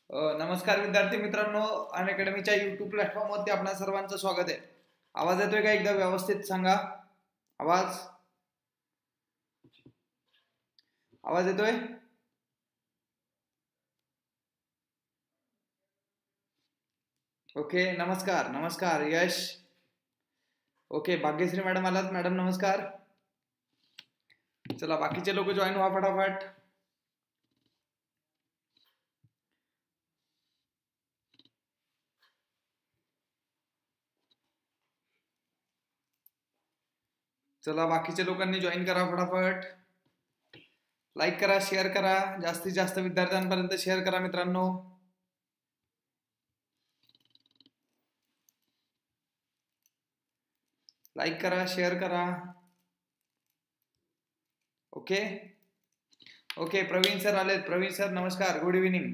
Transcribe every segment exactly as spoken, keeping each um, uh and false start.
अ, नमस्कार विद्यार्थी मित्रांनो, अनअकॅडमीच्या यूट्यूब प्लॅटफॉर्मवरती आपणा सर्वांचं स्वागत आहे. आवाज येतोय का? एकदा व्यवस्थित सांगा. आवाज आवाज येतोय? ओके, नमस्कार नमस्कार. यश, ओके. भाग्यश्री मॅडम आलात. मॅडम नमस्कार. चला, बाकीचे लोक जॉईन व्हा फटाफट. चला, बाकीच्या लोकांनी जॉईन करा फटाफट. लाईक करा, शेअर करा, जास्तीत जास्त विद्यार्थ्यांपर्यंत शेअर करा मित्रांनो. लाईक करा, शेअर करा. Okay okay. प्रवीण सर आलेत. प्रवीण सर नमस्कार, गुड इव्हिनिंग.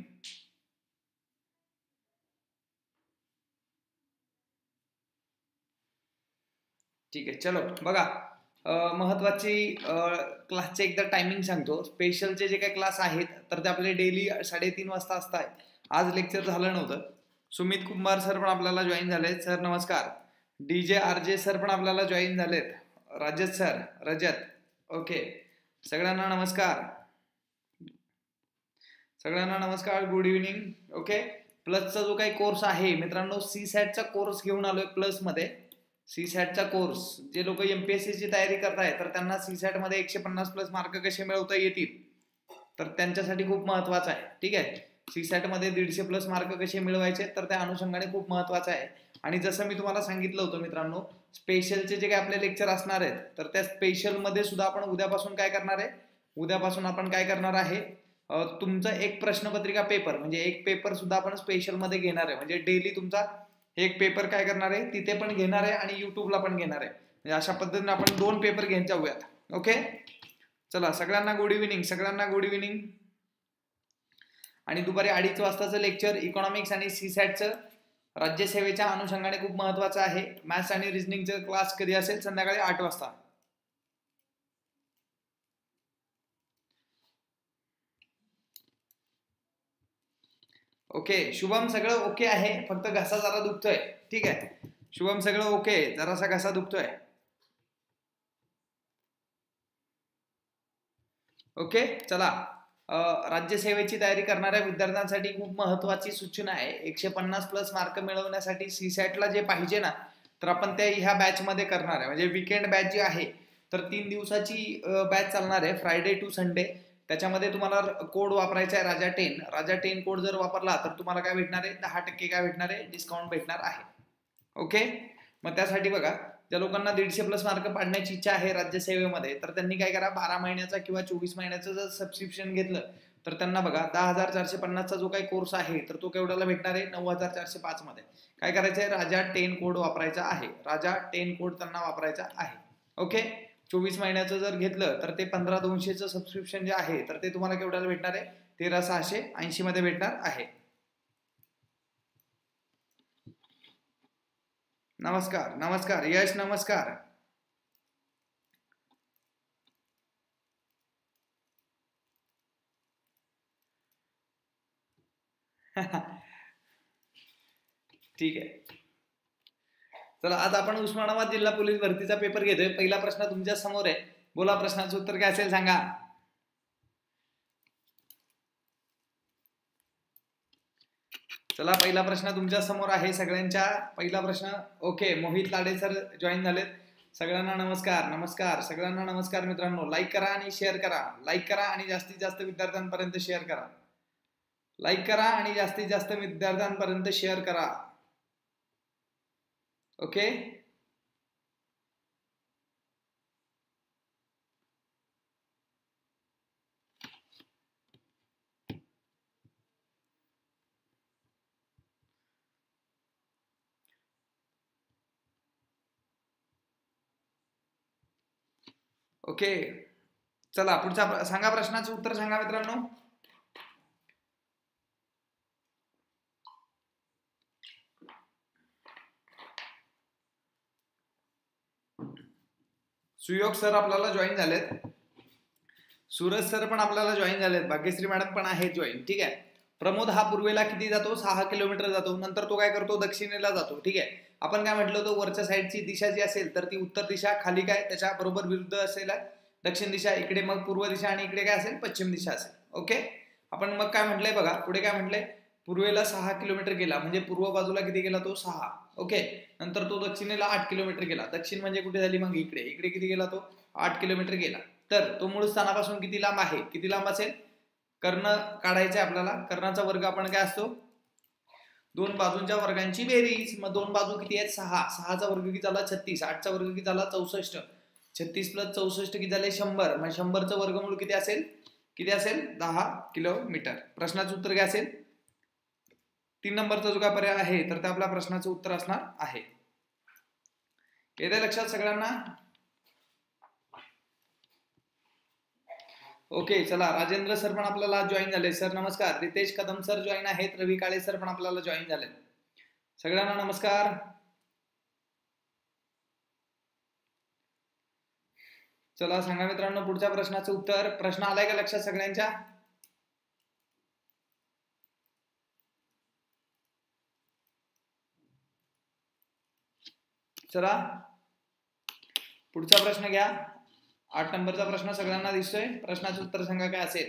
ठीक आहे, चलो बघा. महत्वाची क्लासचे एकदा टायमिंग सांगतो. स्पेशलचे जे काही क्लास आहेत तर ते आपले डेली साडेतीन वाजता असतात. आज लेक्चर झालं नव्हतं. सुमित कुंभार सर पण आपल्याला जॉईन झालेत. सर नमस्कार. D J R J sir पण आपल्याला जॉईन झालेत. Rajat sir, Rajat, okay. सगळ्यांना नमस्कार. सगळ्यांना नमस्कार, गुड इव्हिनिंग. ओके. प्लसचा जो काही कोर्स आहे मित्रांनो, सी सॅटचा कोर्स घेऊन आलोय प्लस मध्ये. सी सॅटचा कोर्स जे लोक एमपीएससी ची तयारी करताय तर त्यांना सी सॅट मध्ये एकशे पन्नास प्लस मार्क कसे मिळवता येतील तर त्यांच्यासाठी खूप महत्वाचं आहे. ठीक आहे. सी सॅट मध्ये दीडशे प्लस मार्क कसे मिळवायचे तर त्या अनुषंगाने खूप महत्वाचं आहे. आणि जसं मी तुम्हाला सांगितलं होतं मित्रांनो, स्पेशलचे जे काही आपले लेक्चर असणार आहेत तर त्या स्पेशल मध्ये सुद्धा आपण उद्यापासून काय करणार आहे उद्यापासून आपण काय करणार आहे तुमचा एक प्रश्नपत्रिका पेपर म्हणजे एक पेपर सुद्धा आपण स्पेशल मध्ये घेणार आहे. म्हणजे डेली तुमचा एक पेपर काय करणार आहे तिथे पण घेणार आहे आणि युट्यूबला पण घेणार आहे. म्हणजे अशा पद्धतीने आपण दोन पेपर घेऊन जाऊयात. ओके. चला, सगळ्यांना गुड इव्हिनिंग. सगळ्यांना गुड इव्हिनिंग. आणि दुपारी अडीच वाजताचं लेक्चर इकॉनॉमिक्स आणि सी सॅटचं राज्यसेवेच्या अनुषंगाने खूप महत्वाचं आहे. मॅथ्स आणि रिझनिंगचं क्लास कधी असेल? संध्याकाळी आठ वाजता. ओके. शुभम सगळं ओके आहे, फक्त घसा जरा दुखतोय. ठीक आहे शुभम, सगळं ओके, जरासा घसा दुखतोय. ओके. चला, राज्यसेवेची तयारी करणाऱ्या विद्यार्थ्यांसाठी खूप महत्वाची सूचना आहे. एकशे पन्नास प्लस मार्क मिळवण्यासाठी सी सॅटला जे पाहिजे ना तर आपण ते ह्या बॅच मध्ये करणार आहे. म्हणजे वीकेंड बॅच जी आहे तर तीन दिवसाची बॅच चालणार आहे, फ्रायडे टू संडे. त्याच्यामध्ये तुम्हाला कोड वापरायचा आहे Raja ten. Raja ten code जर वापरला तर तुम्हाला काय भेटणार आहे? दहा टक्के काय भेटणार आहे? डिस्काउंट भेटणार आहे. ओके. मग त्यासाठी बघा, ज्या लोकांना दीडशे प्लस मार्क पाडण्याची इच्छा आहे राज्यसेवेमध्ये तर त्यांनी काय करा, बारा महिन्याचा किंवा चोवीस महिन्याचं जर सबस्क्रिप्शन घेतलं तर त्यांना बघा दहा हजार चारशे पन्नासचा जो काही कोर्स आहे तर तो केवढ्याला भेटणार आहे? नऊ हजार चारशे पाच मध्ये. काय करायचं आहे? राजा टेन कोड वापरायचा आहे. राजा टेन कोड त्यांना वापरायचा आहे. ओके. चोवीस महिन्याचं जर घेतलं तर ते पंधरा दोनशेचं सबस्क्रिप्शन जे आहे तर ते तुम्हाला केवढ्याला भेटणार आहे? तेरा सहाशे ऐंशी मध्ये भेटणार आहे. नमस्कार नमस्कार. यश नमस्कार. ठीक आहे. चला, आता आपण उस्मानाबाद जिल्हा पोलीस भरतीचा पेपर घेतोय. पहिला प्रश्न तुमच्या समोर आहे. बोला, प्रश्नाचं उत्तर काय असेल सांगा. चला, पहिला प्रश्न तुमच्या समोर आहे सगळ्यांच्या. पहिला प्रश्न. Okay. Mohit Lade sir join झालेत. सगळ्यांना नमस्कार नमस्कार. सगळ्यांना नमस्कार मित्रांनो. लाईक करा आणि शेअर करा. लाईक करा आणि जास्तीत जास्त विद्यार्थ्यांपर्यंत शेअर करा. लाईक करा आणि जास्तीत जास्त विद्यार्थ्यांपर्यंत शेअर करा. ओके. ओके. चला, पुढचा सांगा. प्रश्नाचं उत्तर सांगा मित्रांनो. सुयोग सर आपल्याला जॉईन झालेत. सूरज सर पण आपल्याला जॉईन झालेत. भाग्यश्री मॅडम पण आहेत जॉईन. ठीक आहे. प्रमोद हा पूर्वेला किती जातो, सहा किलोमीटर जातो. नंतर तो काय करतो, दक्षिणेला जातो. ठीक आहे, आपण काय म्हटलं होतं, वरच्या साईडची दिशा जी असेल तर ती उत्तर दिशा, खाली काय त्याच्या बरोबर विरुद्ध असेल दक्षिण दिशा, इकडे मग पूर्व दिशा आणि इकडे काय असेल, पश्चिम दिशा असेल. ओके, आपण मग काय म्हटलंय बघा, पुढे काय म्हटलंय, पूर्वेला सहा किलोमीटर गेला म्हणजे पूर्व बाजूला किती गेला तो, सहा. ओके, नंतर तो दक्षिणेला आठ किलोमीटर गेला. दक्षिण म्हणजे कुठे झाली मग, इकडे. इकडे किती गेला तो, आठ किलोमीटर गेला. तर तो मूळ स्थानापासून किती लांब आहे, किती लांब असेल, कर्ण काढायचे आपल्याला. कर्णाचा वर्ग आपण काय असतो, दोन बाजूंच्या वर्गांची बेरीज. मग दोन बाजू किती आहेत, सहा. सहाचा वर्ग किती झाला, छत्तीस. आठचा वर्ग किती झाला, चौसष्ट. छत्तीस प्लस चौसष्ट किती झाले, शंभर. मग शंभरचं वर्गमूळ किती असेल, किती असेल, दहा किलोमीटर. प्रश्नाचं उत्तर काय असेल, तीन नंबरचा जो काय पर्याय आहे तर त्या आपल्या प्रश्नाचं उत्तर असणार आहे. येते लक्षात सगळ्यांना. ओके, चला राजेंद्र सर पण आपल्याला जॉईन झाले. सर नमस्कार. रितेश कदम सर जॉईन आहेत. रवी काळे सर पण आपल्याला जॉईन झाले. सगळ्यांना नमस्कार. चला सांगा मित्रांनो पुढच्या प्रश्नाचं उत्तर. प्रश्न आलाय का लक्षात सगळ्यांच्या. चला पुढचा प्रश्न घ्या. आठ नंबरचा प्रश्न सगळ्यांना दिसतोय. प्रश्नाचं उत्तर सांगा काय असेल.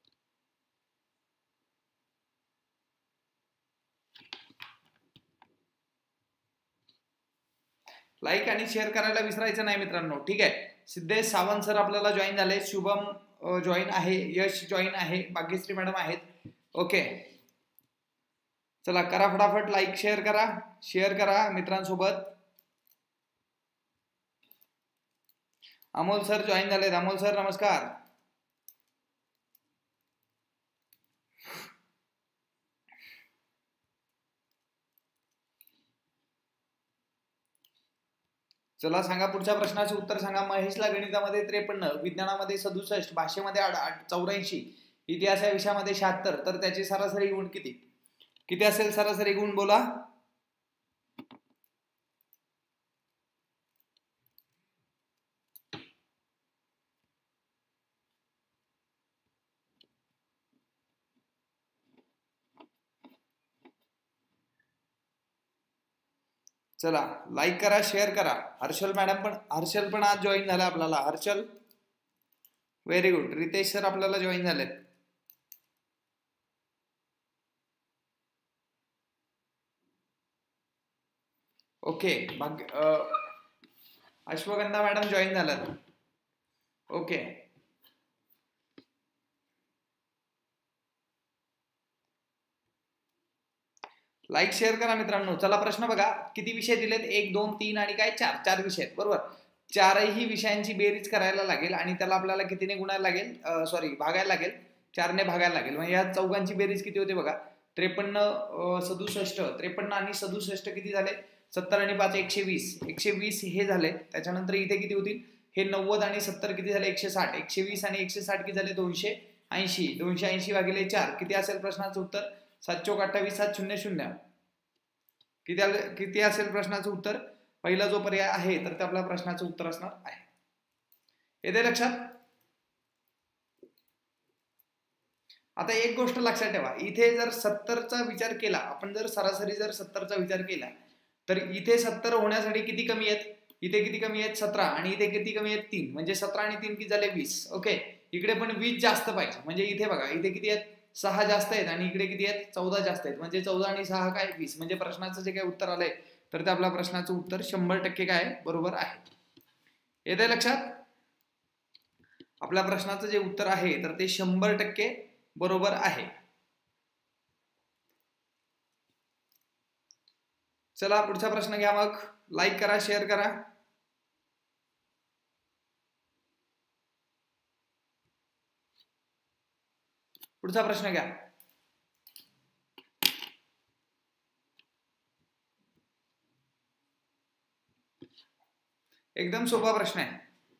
लाईक आणि शेअर करायला विसरायचं नाही मित्रांनो. ठीक आहे, सिद्धेश सावंत सर आपल्याला जॉईन झाले. शुभम जॉईन आहे. यश जॉईन आहे. भाग्यश्री मॅडम आहेत. ओके, चला करा फटाफट, लाईक शेअर करा, शेअर करा मित्रांसोबत. अमोल सर जॉईन झालेत. अमोल सर नमस्कार. चला सांगा पुढच्या प्रश्नाचे उत्तर सांगा. महेशला गणितामध्ये त्रेपन्न, विज्ञानामध्ये सदुसष्ट, भाषेमध्ये चौऱ्याऐंशी, इतिहास या विषयामध्ये शहात्तर, तर त्याची सरासरी गुण किती किती असेल, सरासरी गुण बोला. चला लाईक करा, शेअर करा. हर्षल मॅडम पण, हर्षल पण आज जॉईन झाला आपल्याला. Harshal very good. Ritesh sir आपल्याला जॉईन झालेत. Okay, Bhagya Ashwagandha madam join झाल्यात. ओके, लाईक शेअर करा मित्रांनो. चला प्रश्न बघा. किती विषय दिलेत, एक दोन तीन आणि काय, चार. चार विषय आहेत बरोबर. चारही विषयांची बेरीज करायला लागेल आणि त्याला आपल्याला कितीने गुणायला लागेल, सॉरी भागायला लागेल, चारने भागायला लागेल. म्हणजे या चौघांची बेरीज किती होते बघा, त्रेपन्न सदुसष्ट, त्रेपन्न आणि सदुसष्ट किती झाले, सत्तर आणि पाच एकशे वीस. एकशे वीस हे झाले. त्याच्यानंतर इथे किती होतील, हे नव्वद आणि सत्तर किती झाले, एकशे साठ. एकशे वीस आणि एकशे साठ किती झाले, दोनशे ऐंशी. दोनशे ऐंशी भागिले चार किती असेल प्रश्नाचं उत्तर, सात चौक अठ्ठावीस, सात शून्य शून्य. किती किती असेल प्रश्नाचं उत्तर. पहिला जो पर्याय आहे तर त्या आपल्या प्रश्नाचं उत्तर असणार आहे. येते लक्षात. आता एक गोष्ट लक्षात ठेवा, इथे जर सत्तरचा विचार केला आपण, जर सरासरी जर सत्तरचा विचार केला तर इथे सत्तर होण्यासाठी किती कमी आहेत, इथे किती कमी आहेत, सतरा. आणि इथे किती कमी आहेत, तीन. म्हणजे सतरा आणि तीन किती झाले, वीस. ओके, इकडे पण वीस जास्त पाहिजे. म्हणजे इथे बघा, इथे किती आहेत, सहा जास्त आहेत आणि इकडे किती आहेत, चौदा जास्त आहेत. म्हणजे चौदा आणि सहा काय, वीस. म्हणजे प्रश्नाचं जे काय उत्तर आलंय तर त्या आपल्या प्रश्नाचं उत्तर शंभर टक्के काय बरोबर आहे. येते लक्षात. आपल्या प्रश्नाचं जे उत्तर आहे तर ते शंभर टक्के बरोबर आहे. चला पुढचा प्रश्न घ्या मग. लाईक करा, शेअर करा. पुढचा प्रश्न घ्या. एकदम सोपा प्रश्न आहे.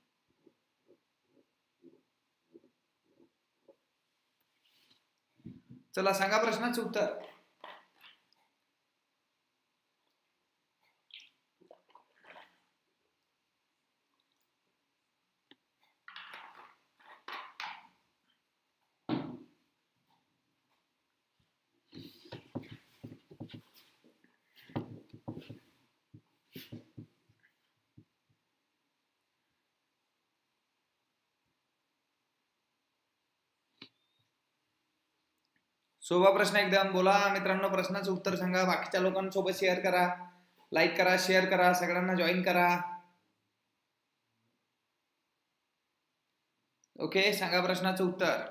चला सांगा प्रश्नाचं उत्तर. सोपा प्रश्न एकदम. बोला मित्रांनो, प्रश्नाचं उत्तर सांगा. बाकीच्या लोकांसोबत शेअर करा, लाईक करा, शेअर करा, सगळ्यांना जॉईन करा. ओके, सांगा प्रश्नाचं उत्तर.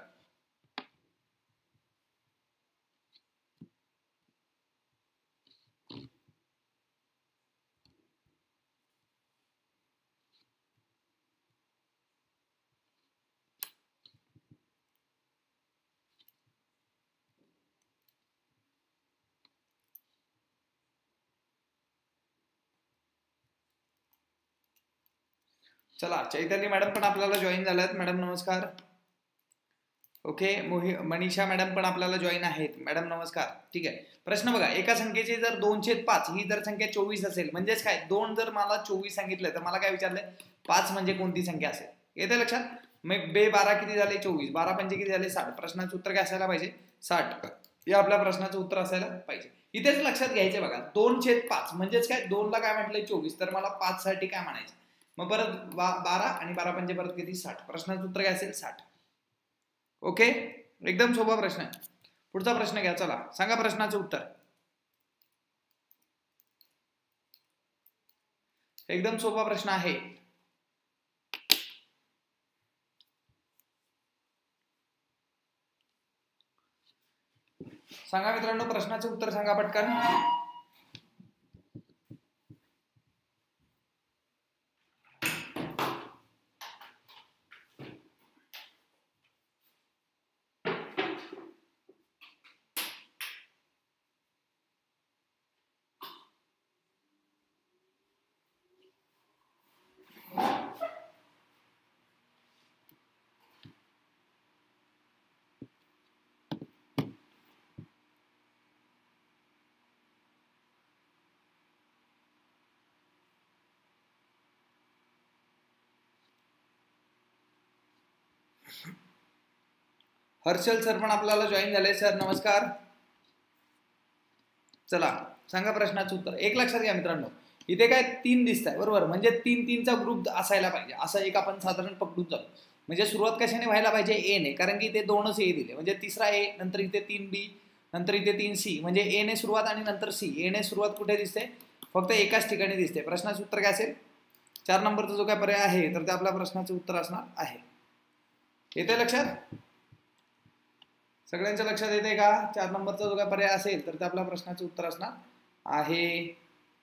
चला, चैतन्य मॅडम पण आपल्याला जॉईन झाल्यात. मॅडम नमस्कार. ओके, मोहि मनीषा मॅडम पण आपल्याला जॉईन आहेत. मॅडम नमस्कार. ठीक आहे, प्रश्न बघा. एका संख्येची जर दोनशे पाच ही जर संख्या चोवीस असेल, म्हणजेच काय, दोन जर मला चोवीस सांगितलं तर मला काय विचारलंय, पाच म्हणजे कोणती संख्या असेल. येते लक्षात. मग बे बारा किती झाले, चोवीस. बारा पंचे किती झाले, साठ. प्रश्नाचं उत्तर काय असायला पाहिजे, साठ. हे आपल्या प्रश्नाचं उत्तर असायला पाहिजे. इथेच लक्षात घ्यायचे बघा, दोन छेद पाच म्हणजेच काय, दोन ला काय म्हटलंय चोवीस, तर मला पाच साठी काय म्हणायचं. मग परत बारा आणि बारा पंचे परत किती, साठ. प्रश्नाचं उत्तर काय असेल, साठ. ओके, एकदम सोपा प्रश्न आहे. पुढचा प्रश्न घ्या. चला, सांगा प्रश्नाचं उत्तर. एकदम सोपा प्रश्न आहे. सांगा मित्रांनो, प्रश्नाचे उत्तर सांगा पटकन. हर्षल सर पण आपल्याला जॉईन झाले. सर नमस्कार. चला, सांगा प्रश्नाचं उत्तर. एक लक्षात घ्या मित्रांनो, इथे काय तीन दिसत आहे बरोबर, म्हणजे तीन तीनचा ग्रुप असायला पाहिजे, असं एक आपण साधारण पकडून जातो. म्हणजे सुरुवात कशाने व्हायला पाहिजे, ए ने, कारण की इथे दोनच ए दिले, म्हणजे तिसरा ए, नंतर इथे तीन बी, नंतर इथे तीन सी, म्हणजे ए ने सुरुवात आणि नंतर सी. ए ने सुरुवात कुठे दिसते, फक्त एकाच ठिकाणी दिसते. प्रश्नाचं उत्तर काय असेल, चार नंबरचा जो काय पर्याय आहे, तर ते आपल्या प्रश्नाचं उत्तर असणार आहे. येते लक्षात, सगळ्यांच्या लक्षात येते का. चार नंबरचा जो काय पर्याय असेल तर ते आपल्या प्रश्नाचं उत्तर असणार आहे.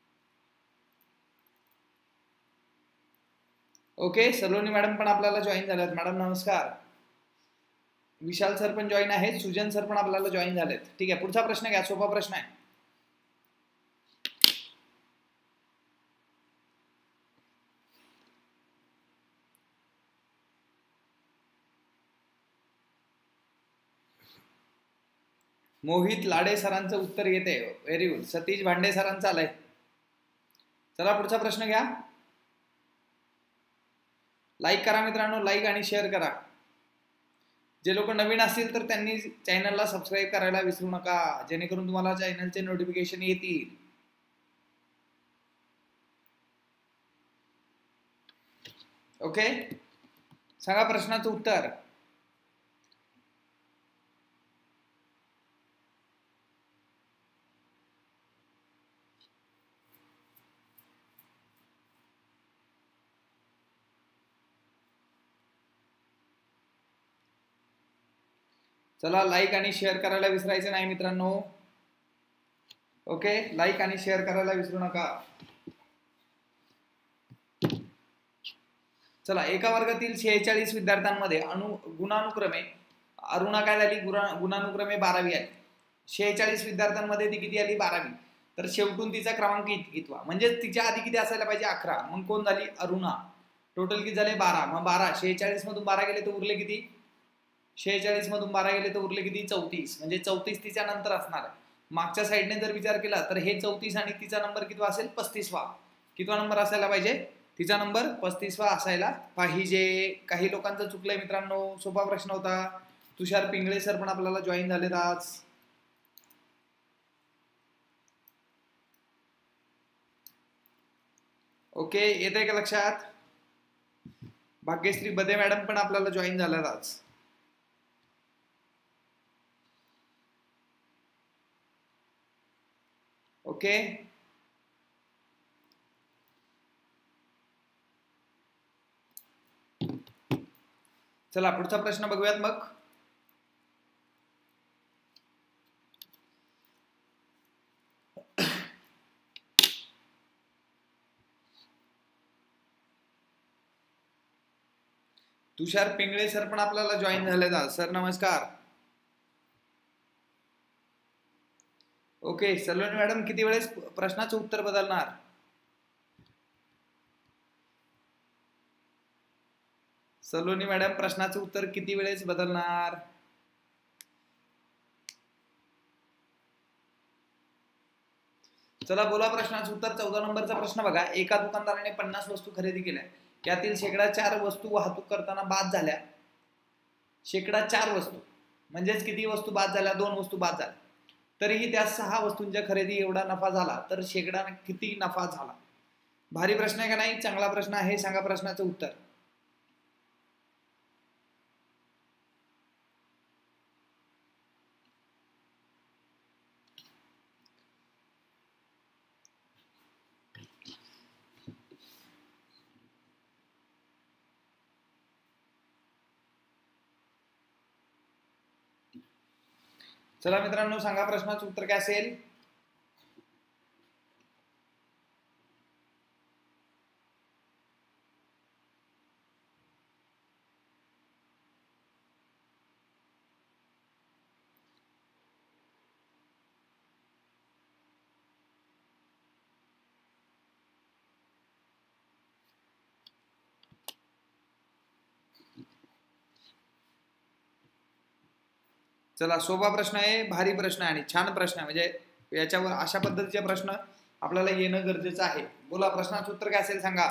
ओके, सलोनी मॅडम पण आपल्याला जॉईन झाल्यात. मॅडम नमस्कार. विशाल सर पण जॉईन आहेत. सुजन सर पण आपल्याला जॉईन झालेत. ठीक आहे, पुढचा प्रश्न घ्या. सोपा प्रश्न आहे. मोहित लाडे सरांचं उत्तर येते. Very good. सतीश भांडे सरांचं आलंय. चला, पुढचा प्रश्न घ्या. लाईक करा मित्रांनो, लाईक आणि शेअर करा. जे लोक नवीन असतील तर त्यांनी चॅनलला सबस्क्राईब करायला विसरू नका, जेणेकरून तुम्हाला चॅनलचे नोटिफिकेशन येतील. ओके, सांगा प्रश्नाचं उत्तर. चला, लाईक आणि शेअर करायला विसरायचं नाही मित्रांनो. ओके, लाईक आणि शेअर करायला विसरू नका. चला, एका वर्गातील शेहेचाळीस विद्यार्थ्यांमध्ये अनु गुणानुक्रमे अरुणा काय झाली, गुणानुक्रमे बारावी आली. शेहेचाळीस विद्यार्थ्यांमध्ये ती किती आली, बारावी. तर शेवटून तिचा क्रमांक कितवा, म्हणजे तिच्या आधी किती असायला पाहिजे, अकरा. मग कोण झाली, अरुणा. टोटल किती झाले, बारा. मग बारा, शेहेचाळीस मधून बारा गेले तर उरले किती, शेहेचाळीस मधून बारा गेले तर उरले किती, चौतीस. म्हणजे चौतीस तिच्या नंतर असणार आहे. मागच्या साईडने जर विचार केला तर हे चौतीस आणि तिचा नंबर कितवा असेल, पस्तीसवा. कितवा नंबर असायला पाहिजे, तिचा नंबर पस्तीसवा असायला पाहिजे. काही लोकांचं चुकलंय मित्रांनो. सोपा प्रश्न होता. तुषार पिंगळे सर पण आपल्याला जॉईन झालेत आज. ओके, येते का लक्षात. भाग्यश्री बदे मॅडम पण आपल्याला जॉईन झाल्यात आज. ओके, चला पुढचा प्रश्न बघूयात मग. तुषार पिंगळे सर पण आपल्याला जॉईन झाले ना सर, नमस्कार. ओके, सलोनी मॅडम किती वेळेस प्रश्नाचं उत्तर बदलणार? सलोनी मॅडम प्रश्नाचं उत्तर किती वेळेस बदलणार? चला बोला प्रश्नाचं उत्तर. चौदा नंबरचा प्रश्न बघा. एका दुकानदाराने पन्नास वस्तू खरेदी केल्या, यातील शेकडा चार वस्तू वाहतूक करताना बाद झाल्या. शेकडा चार वस्तू म्हणजेच किती वस्तू बाद झाल्या? दोन वस्तू बाद झाल्या. तरीही त्या सहा वस्तूंच्या खरेदी एवढा नफा झाला, तर शेकडा किती नफा झाला? भारी प्रश्न आहे का नाही? चांगला प्रश्न आहे. सांगा प्रश्नाचं उत्तर. चला मित्रांनो, सांगा प्रश्नाचं उत्तर काय असेल? चला, सोपा प्रश्न आहे, भारी प्रश्न आहे आणि छान प्रश्न आहे. म्हणजे याच्यावर अशा पद्धतीचे प्रश्न आपल्याला येणं गरजेचं आहे. बोला प्रश्नाचं उत्तर काय असेल सांगा.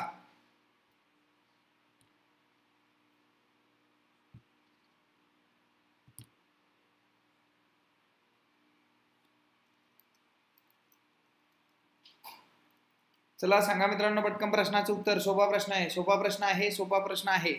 चला सांगा मित्रांनो पटकन प्रश्नाचं उत्तर. सोपा प्रश्न आहे, सोपा प्रश्न आहे, सोपा प्रश्न आहे.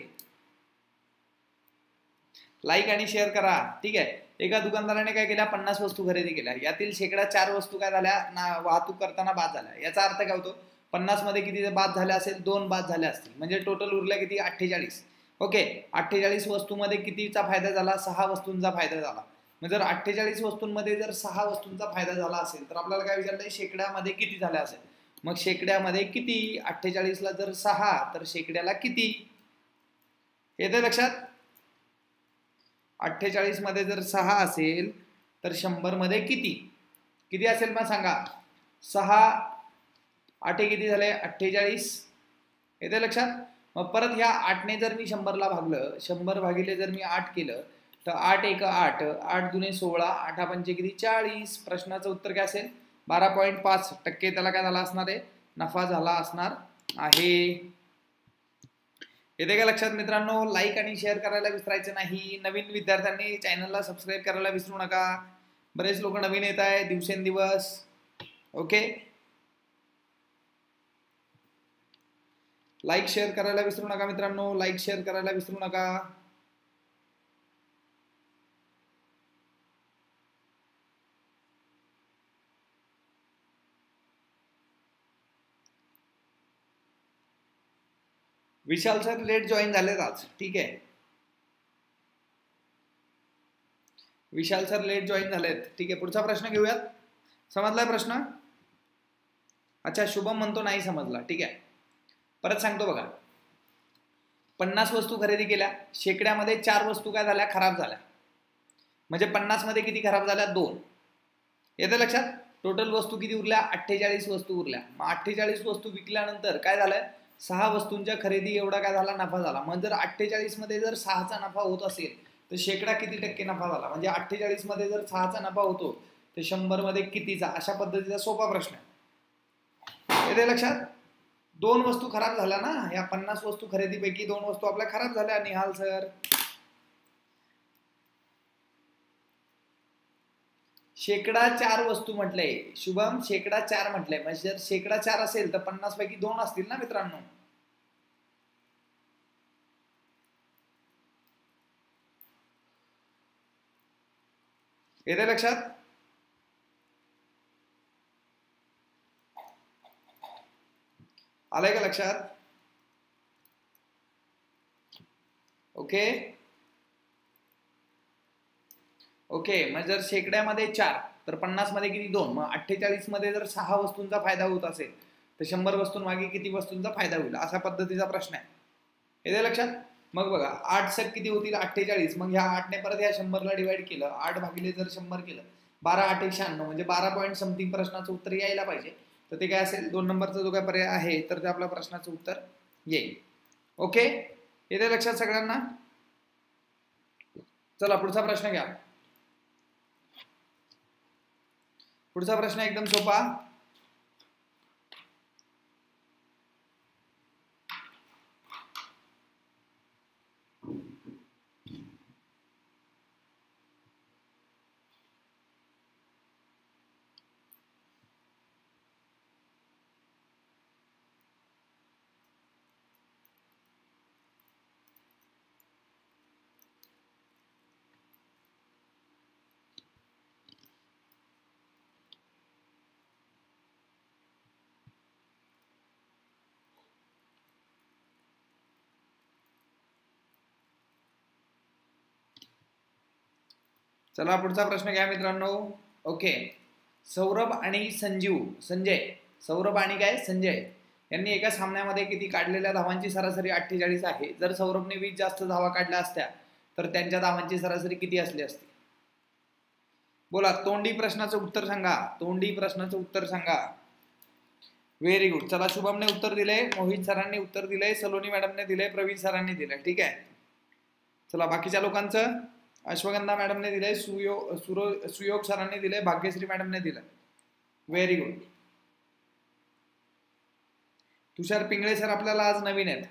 लाईक आणि शेअर करा. ठीक आहे. एका दुकानदाराने काय केल्या? पन्नास वस्तू खरेदी केल्या, यातील शेकडा चार वस्तू काय झाल्या? ना वाहतूक करताना बाद झाल्या. याचा अर्थ काय होतो? पन्नास मध्ये किती बाद झाल्या असेल? दोन बाद झाल्या असतील. म्हणजे टोटल उरल्या किती? अठ्ठेचाळीस. ओके, अठ्ठेचाळीस वस्तूंमध्ये कितीचा फायदा झाला? सहा वस्तूंचा फायदा झाला. मग जर अठ्ठेचाळीस वस्तूंमध्ये जर सहा वस्तूंचा फायदा झाला असेल, तर आपल्याला काय विचारलंय? शेकड्यामध्ये किती झाल्या असेल. मग शेकड्यामध्ये किती? अठ्ठेचाळीस ला जर सहा, तर शेकड्याला किती? येते लक्षात? अठ्ठेचाळीस मध्ये जर सहा असेल, तर शंभर मध्ये किती किती असेल मग सांगा. सहा आठे किती झाले? अठ्ठेचाळीस. येते लक्षात? मग परत ह्या आठने जर मी शंभरला भागलं, शंभर भागिले जर मी आठ केलं, तर आठ एक आठ, आठ दुने सोळा, आठा पंचे किती? चाळीस. प्रश्नाचं उत्तर काय असेल? बारा पॉईंट पाच टक्के त्याला काय झाला असणार आहे? नफा झाला असणार आहे. येते का लक्षात मित्रांनो? लाईक आणि शेअर करायला विसरायचं नाही. नवीन विद्यार्थ्यांनी चॅनलला सबस्क्राईब करायला विसरू नका. बरेच लोक नवीन येत आहे दिवसेंदिवस. ओके, लाईक शेअर करायला विसरू नका मित्रांनो. लाईक शेअर करायला विसरू नका. विशाल सर लेट जॉईन झालेत आज. ठीक आहे, विशाल सर लेट जॉईन झालेत. ठीक आहे, पुढचा प्रश्न घेऊयात. समजलाय प्रश्न? अच्छा, शुभम म्हणतो नाही समजला. ठीक आहे, परत सांगतो बघा. पन्नास वस्तू खरेदी केल्या, शेकड्यामध्ये चार वस्तू काय झाल्या? खराब झाल्या. म्हणजे पन्नास मध्ये किती खराब झाल्या? दोन. येतं लक्षात? टोटल वस्तू किती उरल्या? अठ्ठेचाळीस वस्तू उरल्या. मग अठ्ठेचाळीस वस्तू विकल्यानंतर काय झालं? सहा वस्तूंच्या खरेदी एवढा काय झाला? नफा झाला. मग जर अठ्ठेचाळीस मध्ये जर सहाचा नफा होत असेल, तर शेकडा किती टक्के नफा झाला? म्हणजे अठ्ठेचाळीस मध्ये जर सहाचा नफा होतो, तर शंभर मध्ये कितीचा? अशा पद्धतीचा सोपा प्रश्न आहे. येते लक्षात? दोन वस्तू खराब झाल्या ना, या पन्नास वस्तू खरेदीपैकी दोन वस्तू आपल्या खराब झाल्या. निहाल सर, शेकडा चार वस्तू म्हटलंय. शुभम शेकडा चार म्हटलंय. म्हणजे जर शेकडा चार असेल, तर पन्नास पैकी दोन असतील ना मित्रांनो. येते लक्षात? आलंय का लक्षात? ओके ओके मग जर शेकड्यामध्ये चार तर पन्नास मध्ये किती दोन, मग अठ्ठेचाळीस मध्ये जर सहा वस्तूंचा फायदा होत असेल तर शंभर वस्तूंमागे किती वस्तूंचा फायदा होईल, असा पद्धतीचा प्रश्न आहे. येते लक्षात? मग बघा आठ सक किती होतील अठ्ठेचाळीस, मग ह्या आठने परत ह्या शंभरला डिवाइड केलं, आठ भागिले जर शंभर केलं बारा आठ एक शहाण्णव म्हणजे बारा पॉईंट समथिंग प्रश्नाचं उत्तर यायला पाहिजे. तर ते काय असेल, दोन नंबरचा जो काय पर्याय आहे तर ते आपल्या प्रश्नाचं उत्तर येईल. ओके येते लक्षात सगळ्यांना? चला पुढचा प्रश्न घ्या. पुढचा प्रश्न एकदम सोपा. चला पुढचा प्रश्न घ्या मित्रांनो. ओके सौरभ आणि संजीव संजय सौरभ आणि काय संजय यांनी एका सामन्यामध्ये किती काढलेल्या धावांची सरासरी अठ्ठेचाळीस आहे. जर सौरभने वीस जास्त धावा काढल्या असत्या तर त्यांच्या धावांची सरासरी किती असली असती? बोला तोंडी प्रश्नाचं उत्तर सांगा. तोंडी प्रश्नाचं उत्तर सांगा. Very good. चला शुभमने उत्तर दिले, मोहित सरांनी उत्तर दिले, सलोनी मॅडमने दिले, प्रवीण सरांनी दिले. ठीक आहे चला बाकीच्या लोकांचं. अश्वगंधा मॅडमने दिले, सुयोग सुरो सुयोग सरांनी दिले, भाग्यश्री मॅडमने दिले. Very good. Tushar Pingale sir आपल्याला आज नवीन आहेत.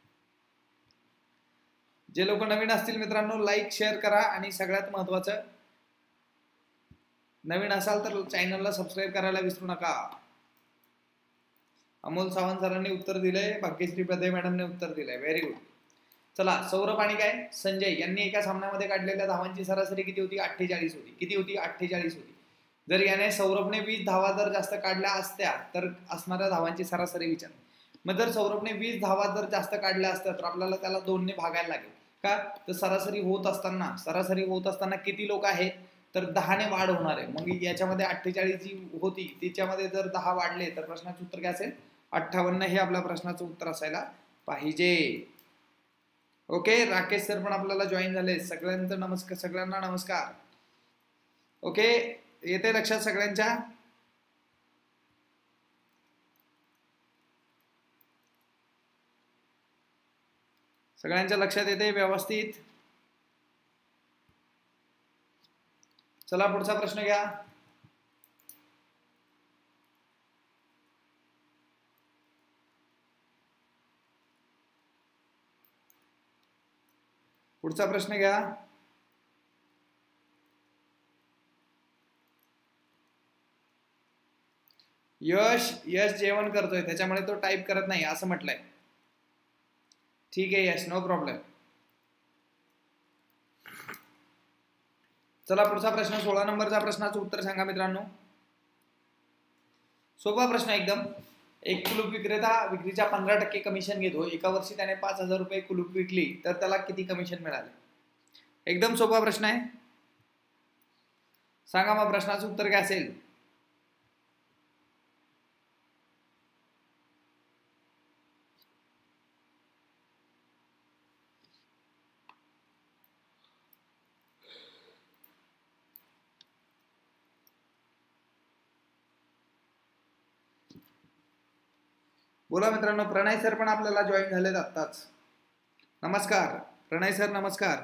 जे लोक नवीन असतील मित्रांनो लाईक शेअर करा आणि सगळ्यात महत्वाचं नवीन असाल तर चॅनलला सबस्क्राईब करायला विसरू नका. अमोल सावंत सरांनी उत्तर दिले, भाग्यश्री पदे मॅडमने उत्तर दिले. Very good. चला सौरभ आणि काय संजय यांनी एका सामन्यामध्ये काढलेल्या धावांची सरासरी किती होती? अठ्ठेचाळीस होती. किती होती? अठ्ठेचाळीस होती. जर याने सौरभने वीस धावा जर जास्त काढल्या असत्या तर असणाऱ्या धावांची सरासरी विचार. मग जर सौरभने वीस धावा जर जास्त काढल्या असत्या तर आपल्याला त्याला दोनने भागायला लागेल का? तर सरासरी होत असताना सरासरी होत असताना किती लोक आहेत तर दहाने वाढ होणार आहे. मग याच्यामध्ये अठ्ठेचाळीस जी होती तिच्यामध्ये जर दहा वाढले तर प्रश्नाचं उत्तर काय असेल? अठ्ठावन्न हे आपल्या प्रश्नाचं उत्तर असायला पाहिजे. ओके राकेश सर पण आपल्याला जॉईन झाले. सगळ्यांचं नमस्कार, सगळ्यांना नमस्कार. ओके येते लक्षात सगळ्यांच्या? सगळ्यांच्या लक्षात येते व्यवस्थित? चला पुढचा प्रश्न घ्या. पुढचा प्रश्न घ्या. यश यश जेवण करतोय त्याच्यामुळे तो टाईप करत नाही असं म्हटलंय. ठीक आहे यश नो प्रॉब्लेम. चला पुढचा प्रश्न सोळा नंबरचा प्रश्नाचं उत्तर सांगा मित्रांनो. सोपा प्रश्न एकदम. एक कुलूप विक्रेता विक्रीच्या पंधरा टक्के कमिशन घेतो. एका वर्षी त्याने पाच हजार रुपये कुलूप विकली तर त्याला किती कमिशन मिळाले? एकदम सोपा प्रश्न आहे. सांगा मग प्रश्नाचं उत्तर काय असेल? बोला मित्रांनो. प्रणय सर पण आपल्याला जॉईन झालेत आत्ताच. नमस्कार प्रणय सर नमस्कार.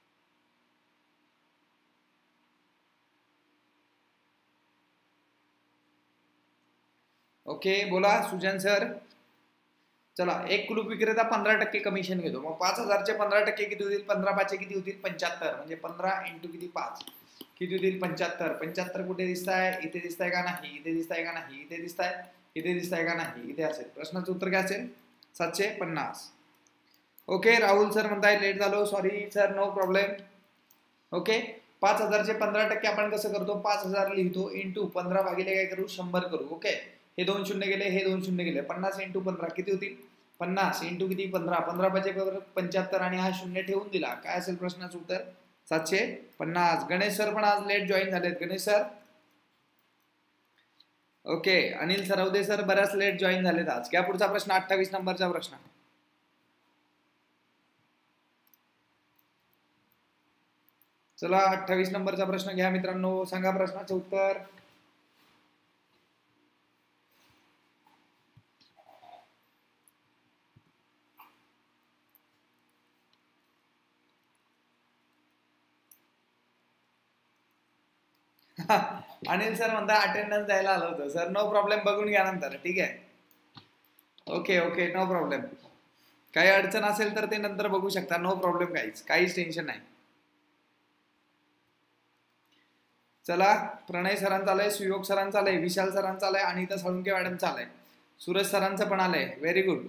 ओके बोला सुजन सर. चला एक कुलूप विक्रेता पंधरा टक्के कमिशन घेतो. मग पाच हजारचे पंधरा टक्के किती होतील? पंधरा पाचशे किती होतील? पंच्याहत्तर. म्हणजे पंधरा इंटू किती पाच किती होतील? पंच्याहत्तर. पंच्याहत्तर कुठे दिसत आहे? इथे दिसत आहे का नाही? इथे दिसत आहे का नाही? इथे दिसत आहे इथे दिसत आहे का नाही? इथे असेल. प्रश्नाचं उत्तर काय असेल? सातशे पन्नास. ओके राहुल सर म्हणताय लेट झालो. Sorry sir no problem. Okay पाच हजारचे पंधरा टक्के आपण कसं करतो? पाच हजार लिहितो इंटू पंधरा भागिले काय करू? शंभर करू. ओके हे दोन शून्य गेले, हे दोन शून्य गेले, पन्नास इंटू पंधरा किती होतील? पन्नास इंटू किती? पंधरा, पंधरा पाचे पंच्याहत्तर आणि हा शून्य ठेवून दिला, काय असेल प्रश्नाचं उत्तर? सातशे पन्नास. गणेश सर पण आज लेट जॉईन झालेत. Ganesh sir okay. Anil Sarwade sir बऱ्याच लेट जॉईन झालेत आज. घ्या पुढचा प्रश्न, अठ्ठावीस नंबरचा प्रश्न. चला अठ्ठावीस नंबरचा प्रश्न घ्या मित्रांनो, सांगा प्रश्नाचं उत्तर. अनिल सर म्हणता अटेंडन्स द्यायला आलं होतं. सर नो प्रॉब्लेम, बघून घ्या नंतर, ठीक आहे. Okay okay no problem. काही अडचण असेल तर ते नंतर बघू शकता, नो प्रॉब्लेम, काहीच काहीच टेन्शन नाही. चला प्रणय सरांचा आलंय, सुयोग सरांचा आलंय, विशाल सरांचा आलंय, अनिता साळुंके मॅडमचा आलंय, सूरज सरांचं पण आलंय. Very good.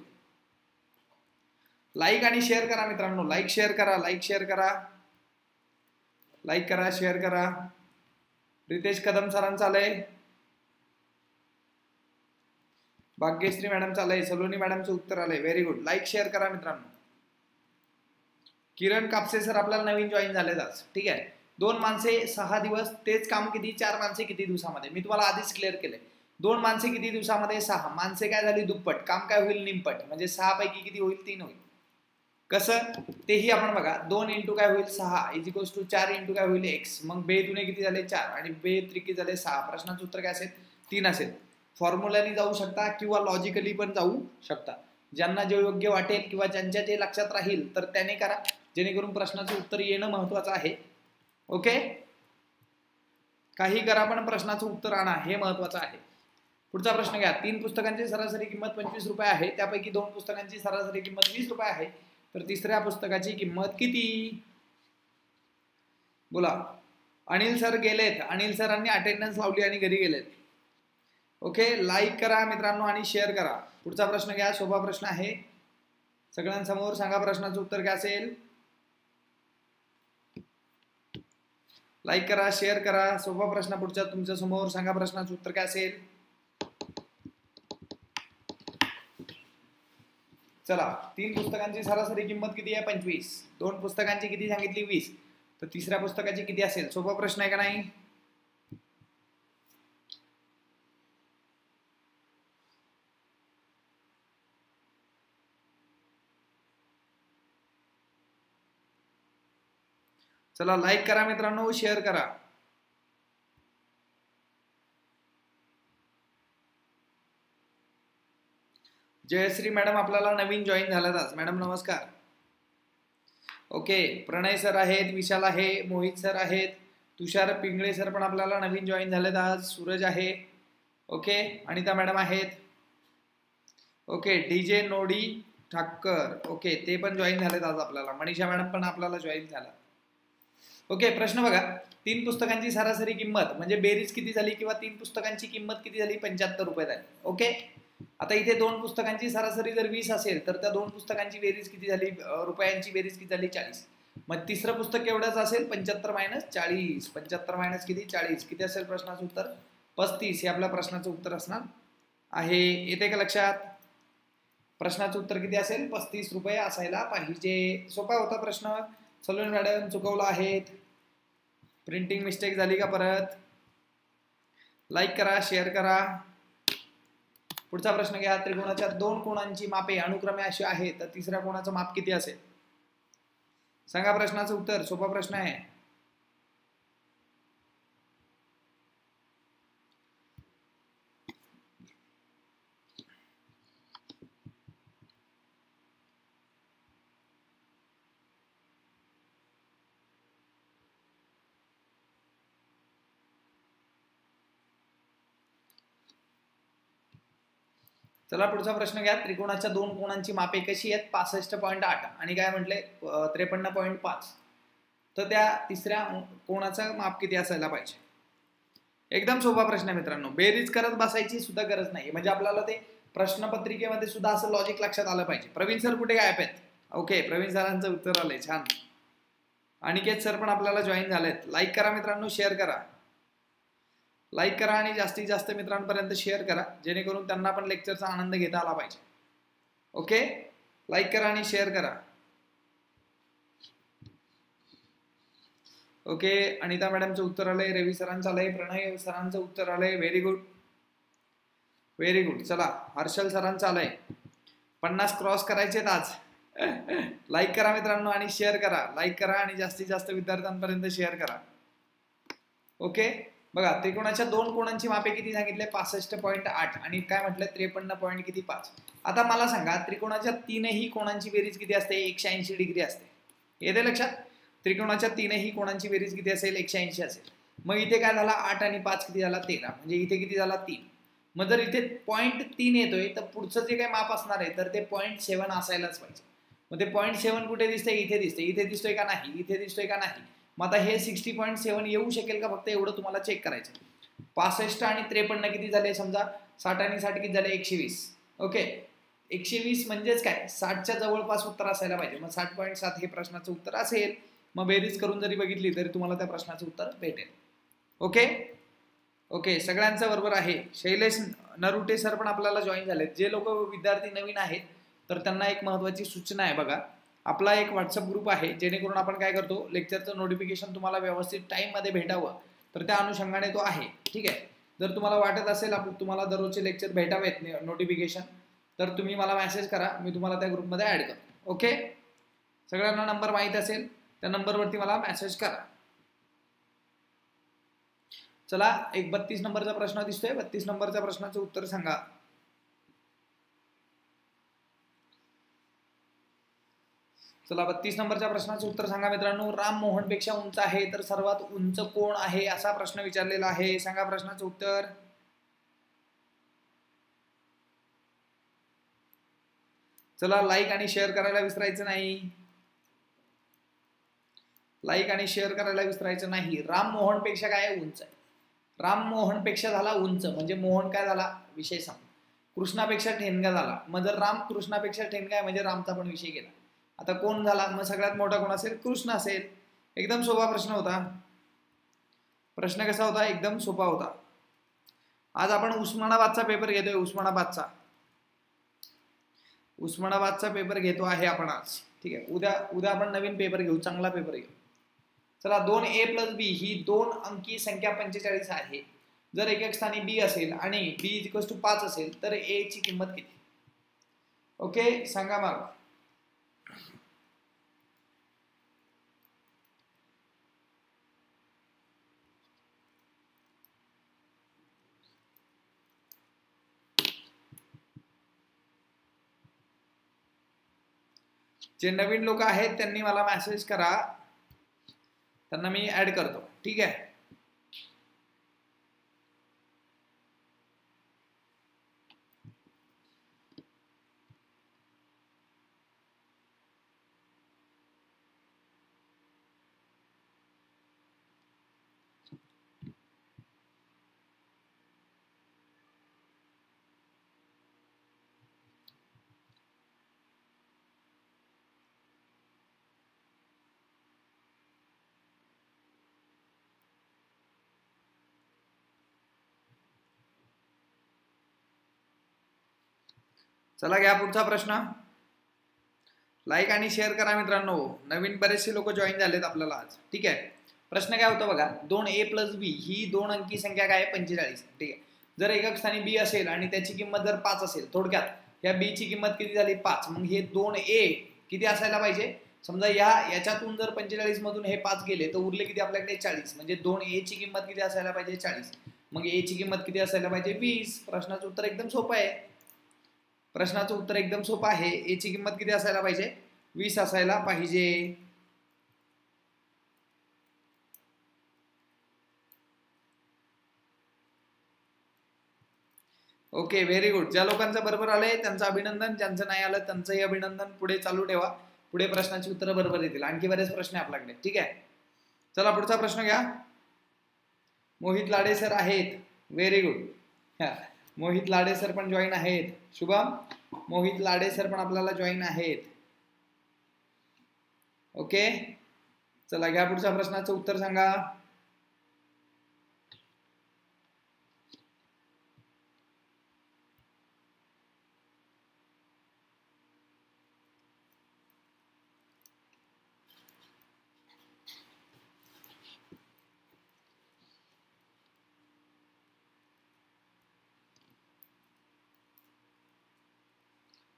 लाईक आणि शेअर करा मित्रांनो, लाईक शेअर करा, लाईक शेअर करा, लाईक करा, शेअर करा. रितेश कदम सरांचं आलंय, भाग्यश्री मॅडम चालय, सलोनी मॅडमचं उत्तर आलंय. Very good. लाईक शेअर करा मित्रांनो. किरण कापसे सर आपल्याला नवीन जॉईन झालेत आज, ठीक आहे. दोन माणसे सहा दिवस तेच काम किती? चार माणसे किती दिवसामध्ये? मी तुम्हाला आधीच क्लिअर केलंय. दोन माणसे किती दिवसामध्ये? सहा. माणसे काय झाली? दुप्पट. काम काय होईल? निमपट. म्हणजे सहा पैकी किती होईल? तीन होईल. कसं तेही आपण बघा. दोन इंटू काय होईल? सहा इज इक्वल्स टू चार इंटू काय होईल? एक्स. मग बे दुने किती झाले? चार आणि बे त्रिकी झाले सहा. प्रश्नाचं उत्तर काय असेल? तीन असेल. फॉर्म्युलानी जाऊ शकता किंवा लॉजिकली पण जाऊ शकता, ज्यांना जे योग्य वाटेल किंवा ज्यांच्या जे लक्षात राहील तर त्याने करा, जेणेकरून प्रश्नाचं उत्तर येणं महत्वाचं आहे. ओके, काही करा पण प्रश्नाचं उत्तर आणा हे महत्वाचं आहे. पुढचा प्रश्न घ्या. तीन पुस्तकांची सरासरी किंमत पंचवीस रुपये आहे, त्यापैकी दोन पुस्तकांची सरासरी किंमत वीस रुपये आहे, तर तिसऱ्या पुस्तकाची किंमत किती? बोला. अनिल सर गेलेत, अनिल सरांनी अटेंडन्स लावली आणि घरी गेलेत. ओके, लाईक करा मित्रांनो आणि शेअर करा. पुढचा प्रश्न घ्या, सोपा प्रश्न आहे सगळ्यांसमोर. सांगा प्रश्नाचं उत्तर काय असेल? लाईक करा, शेअर करा. सोपा प्रश्न पुढच्या तुमच्या समोर. सांगा प्रश्नाचं उत्तर काय असेल? चला, तीन पुस्तकांची सरासरी किंमत किती आहे? पंचवीस. दोन पुस्तकांची किती सांगितली? वीस. तर तिसऱ्या पुस्तकाची किती असेल? सोपा प्रश्न आहे का नाही? चला लाईक करा मित्रांनो, शेअर करा. जयश्री मॅडम आपल्याला नवीन जॉईन झाल्यात आज. मॅडम नमस्कार. ओके, प्रणय सर आहेत, विशाल आहे, मोहित सर आहेत, तुषार पिंगळे सर पण आपल्याला नवीन जॉईन झालेत आज, सूरज आहे. ओके, अनिता मॅडम आहेत. ओके, डीजे नोडी ठाकर ओके ते पण जॉईन झालेत आज आपल्याला. मनीषा मॅडम पण आपल्याला जॉईन झाला. ओके, प्रश्न बघा. तीन पुस्तकांची सरासरी किंमत म्हणजे बेरीज किती झाली किंवा तीन पुस्तकांची किंमत किती झाली? पंच्याहत्तर रुपये झाली. ओके, आता इथे दोन पुस्तकांची सरासरी जर वीस असेल तर त्या दोन पुस्तकांची बेरीज किती झाली? रुपयांची बेरीज किती झाली? चाळीस. मग तिसरं पुस्तक केवढ्याचं असेल? पंच्याहत्तर मायनस चाळीस. पंच्याहत्तर मायनस किती? चाळीस. किती असेल प्रश्नाचं उत्तर? पस्तीस. हे आपल्या प्रश्नाचं उत्तर असणार आहे. येते का लक्षात? प्रश्नाचं उत्तर किती असेल? पस्तीस रुपये असायला पाहिजे. सोपा होता प्रश्न. सलोनी मॅडम चुकवला आहेत. प्रिंटिंग मिस्टेक झाली का परत? लाईक करा, शेअर करा. पुढचा प्रश्न घ्या. त्रिकोणाच्या दोन कोणांची मापे अनुक्रमे अशी आहे, तर तिसऱ्या कोणाचं माप किती असेल? सांगा प्रश्नाचं उत्तर. सोपा प्रश्न आहे. चला पुढचा प्रश्न घ्या. त्रिकोणाच्या दोन कोणांची मापे कशी आहेत? पासष्ट पॉईंट आठ आणि काय म्हटले? त्रेपन्न पॉईंट पाच. तर त्या तिसऱ्या कोणाचं माप किती असायला पाहिजे? एकदम सोपा प्रश्न आहे मित्रांनो. बेरीज करत बसायची सुद्धा गरज नाही, म्हणजे आपल्याला ते प्रश्नपत्रिकेमध्ये सुद्धा असं लॉजिक लक्षात आलं पाहिजे. प्रवीण सर कुठे गायब आहेत? ओके, प्रवीण सरांचं उत्तर आलंय. छान. अनिकेत सर पण आपल्याला जॉईन झालेत. लाईक करा मित्रांनो, शेअर करा. लाईक करा आणि जास्तीत जास्त मित्रांपर्यंत शेअर करा, जेणेकरून त्यांना पण लेक्चरचा आनंद घेता आला पाहिजे. ओके, लाईक करा आणि शेअर करा. ओके, अनिता मॅडमचं उत्तर आलंय, रवी सरांचं आलंय, प्रणय सरांचं उत्तर आलंय. Very good, very good. चला, हर्षल सरांचं आलंय. पन्नास क्रॉस करायचे आज. लाईक करा मित्रांनो आणि शेअर करा. लाईक करा आणि जास्तीत जास्त विद्यार्थ्यांपर्यंत शेअर करा. ओके, बघा त्रिकोणाच्या दोन कोणांची मापे किती सांगितले? पासष्ट पॉईंट आठ आणि काय म्हटलं? त्रेपन्न पॉईंट किती पाच. आता मला सांगा, त्रिकोणाच्या तीनही कोणांची बेरीज किती असते? एकशे ऐंशी डिग्री असते. येते लक्षात? त्रिकोणाच्या तीनही कोणांची बेरीज किती असेल? एकशे ऐंशी असेल. मग इथे काय झाला? आठ आणि पाच किती झाला? तेरा. म्हणजे इथे किती झाला? तीन. मग जर इथे पॉईंट तीन येतोय तर पुढचं जे काही माप असणार आहे तर ते पॉईंट सेव्हन असायलाच पाहिजे. मग ते पॉईंट सेव्हन कुठे दिसतंय? इथे दिसतंय. इथे दिसतोय का नाही? इथे दिसतोय का नाही? मग आता हे सिक्स्टी पॉईंट सेव्हन येऊ शकेल का? फक्त एवढं तुम्हाला चेक करायचं. पासष्ट आणि त्रेपन्न किती झाले? समजा साठ आणि साठ किती झाले? एकशे वीस. ओके, एकशे वीस म्हणजेच काय? साठच्या जवळपास उत्तर असायला पाहिजे. मग साठ पॉईंट सात हे प्रश्नाचं उत्तर असेल. मग बेरीज करून जरी बघितली तरी तुम्हाला त्या प्रश्नाचं उत्तर भेटेल. ओके ओके, सगळ्यांचं बरोबर आहे. शैलेश नरुटे सर पण आपल्याला जॉईन झालेत. जे लोक विद्यार्थी नवीन आहेत तर त्यांना एक महत्त्वाची सूचना आहे. बघा, आपला एक व्हॉट्सअप ग्रुप आहे, जेणेकरून आपण काय करतो, लेक्चरचं नोटिफिकेशन तुम्हाला व्यवस्थित टाईममध्ये भेटावं, तर त्या अनुषंगाने तो आहे. ठीक आहे, जर तुम्हाला वाटत असेल तुम्हाला दररोजचे लेक्चर भेटावेत नोटिफिकेशन, तर तुम्ही मला मेसेज करा, मी तुम्हाला त्या ग्रुपमध्ये ॲड करतो. ओके, सगळ्यांना नंबर माहीत असेल त्या नंबरवरती मला मेसेज करा. चला, एक बत्तीस नंबरचा प्रश्न दिसतोय. बत्तीस नंबरच्या प्रश्नाचं उत्तर सांगा. चला, बत्तीस नंबरच्या प्रश्नाचं उत्तर सांगा मित्रांनो. राम मोहन पेक्षा उंच आहे तर सर्वात उंच कोण आहे? असा प्रश्न विचारलेला आहे. सांगा प्रश्नाचं उत्तर. चला, लाईक आणि शेअर करायला विसरायचं नाही. लाईक आणि शेअर करायला विसरायचं नाही. राम मोहन पेक्षा काय उंच आहे? राम मोहन पेक्षा झाला उंच, म्हणजे मोहन काय झाला? विषय सांग. कृष्णापेक्षा ठेंगा झाला. मग जर राम कृष्णापेक्षा ठेंगा आहे म्हणजे रामचा पण विषय गेला. आता कोण झाला? मग सगळ्यात मोठा कोण असेल? कृष्ण असेल. एकदम सोपा प्रश्न होता. प्रश्न कसा होता? एकदम सोपा होता. आज आपण उस्मानाबादचा पेपर घेतोय. उस्मानाबादचा उस्मानाबादचा पेपर घेतो आहे आपण आज. ठीक आहे, उद्या उद्या आपण नवीन पेपर घेऊ, चांगला पेपर घेऊ. चला, दोन ए प्लस बी ही दोन अंकी संख्या पंचेचाळीस आहे. जर एक एक स्थानी बी असेल आणि बी इज इक्वल्स टू पाच असेल तर ए ची किंमत किती? ओके, सांगा मग. जे नवीन लोक आहेत त्यांनी मला मेसेज करा, त्यांना मी ऍड करतो. ठीक आहे, चला घ्या पुढचा प्रश्न. लाईक आणि शेअर करा मित्रांनो. नवीन बरेचसे लोक जॉईन झालेत आपल्याला आज. ठीक आहे, प्रश्न काय होता बघा. दोन ए प्लस बी ही दोन अंकी संख्या काय आहे? पंचेचाळीस. ठीक आहे, जर एकक स्थानी बी असेल आणि त्याची किंमत जर पाच असेल, थोडक्यात या बी ची किंमत किती झाली? पाच. मग हे दोन ए किती असायला पाहिजे? समजा या याच्यातून जर पंचेचाळीस मधून हे पाच गेले तर उरले किती आपल्याकडे? चाळीस. म्हणजे दोन ए ची किंमत किती असायला पाहिजे? चाळीस. मग ए ची किंमत किती असायला पाहिजे? वीस. प्रश्नाचं उत्तर एकदम सोपं आहे. प्रश्नाचं उत्तर एकदम सोपं आहे. ए ची किंमत किती असायला पाहिजे? वीस असायला पाहिजे. Okay, very good. ज्या लोकांचं बरोबर आलंय त्यांचं अभिनंदन, ज्यांचं नाही आलं त्यांचंही अभिनंदन. पुढे चालू ठेवा, पुढे प्रश्नाची उत्तरं बरोबर येतील. आणखी बरेच प्रश्न आहे आपल्याकडे. ठीक आहे, चला पुढचा प्रश्न घ्या. मोहित लाडे सर आहेत. Very good. Mohit Lade sir पण जॉईन आहेत. शुभम, मोहित लाडे सर पण आपल्याला जॉईन आहेत. ओके, चला घ्या पुढच्या प्रश्नाचं उत्तर सांगा.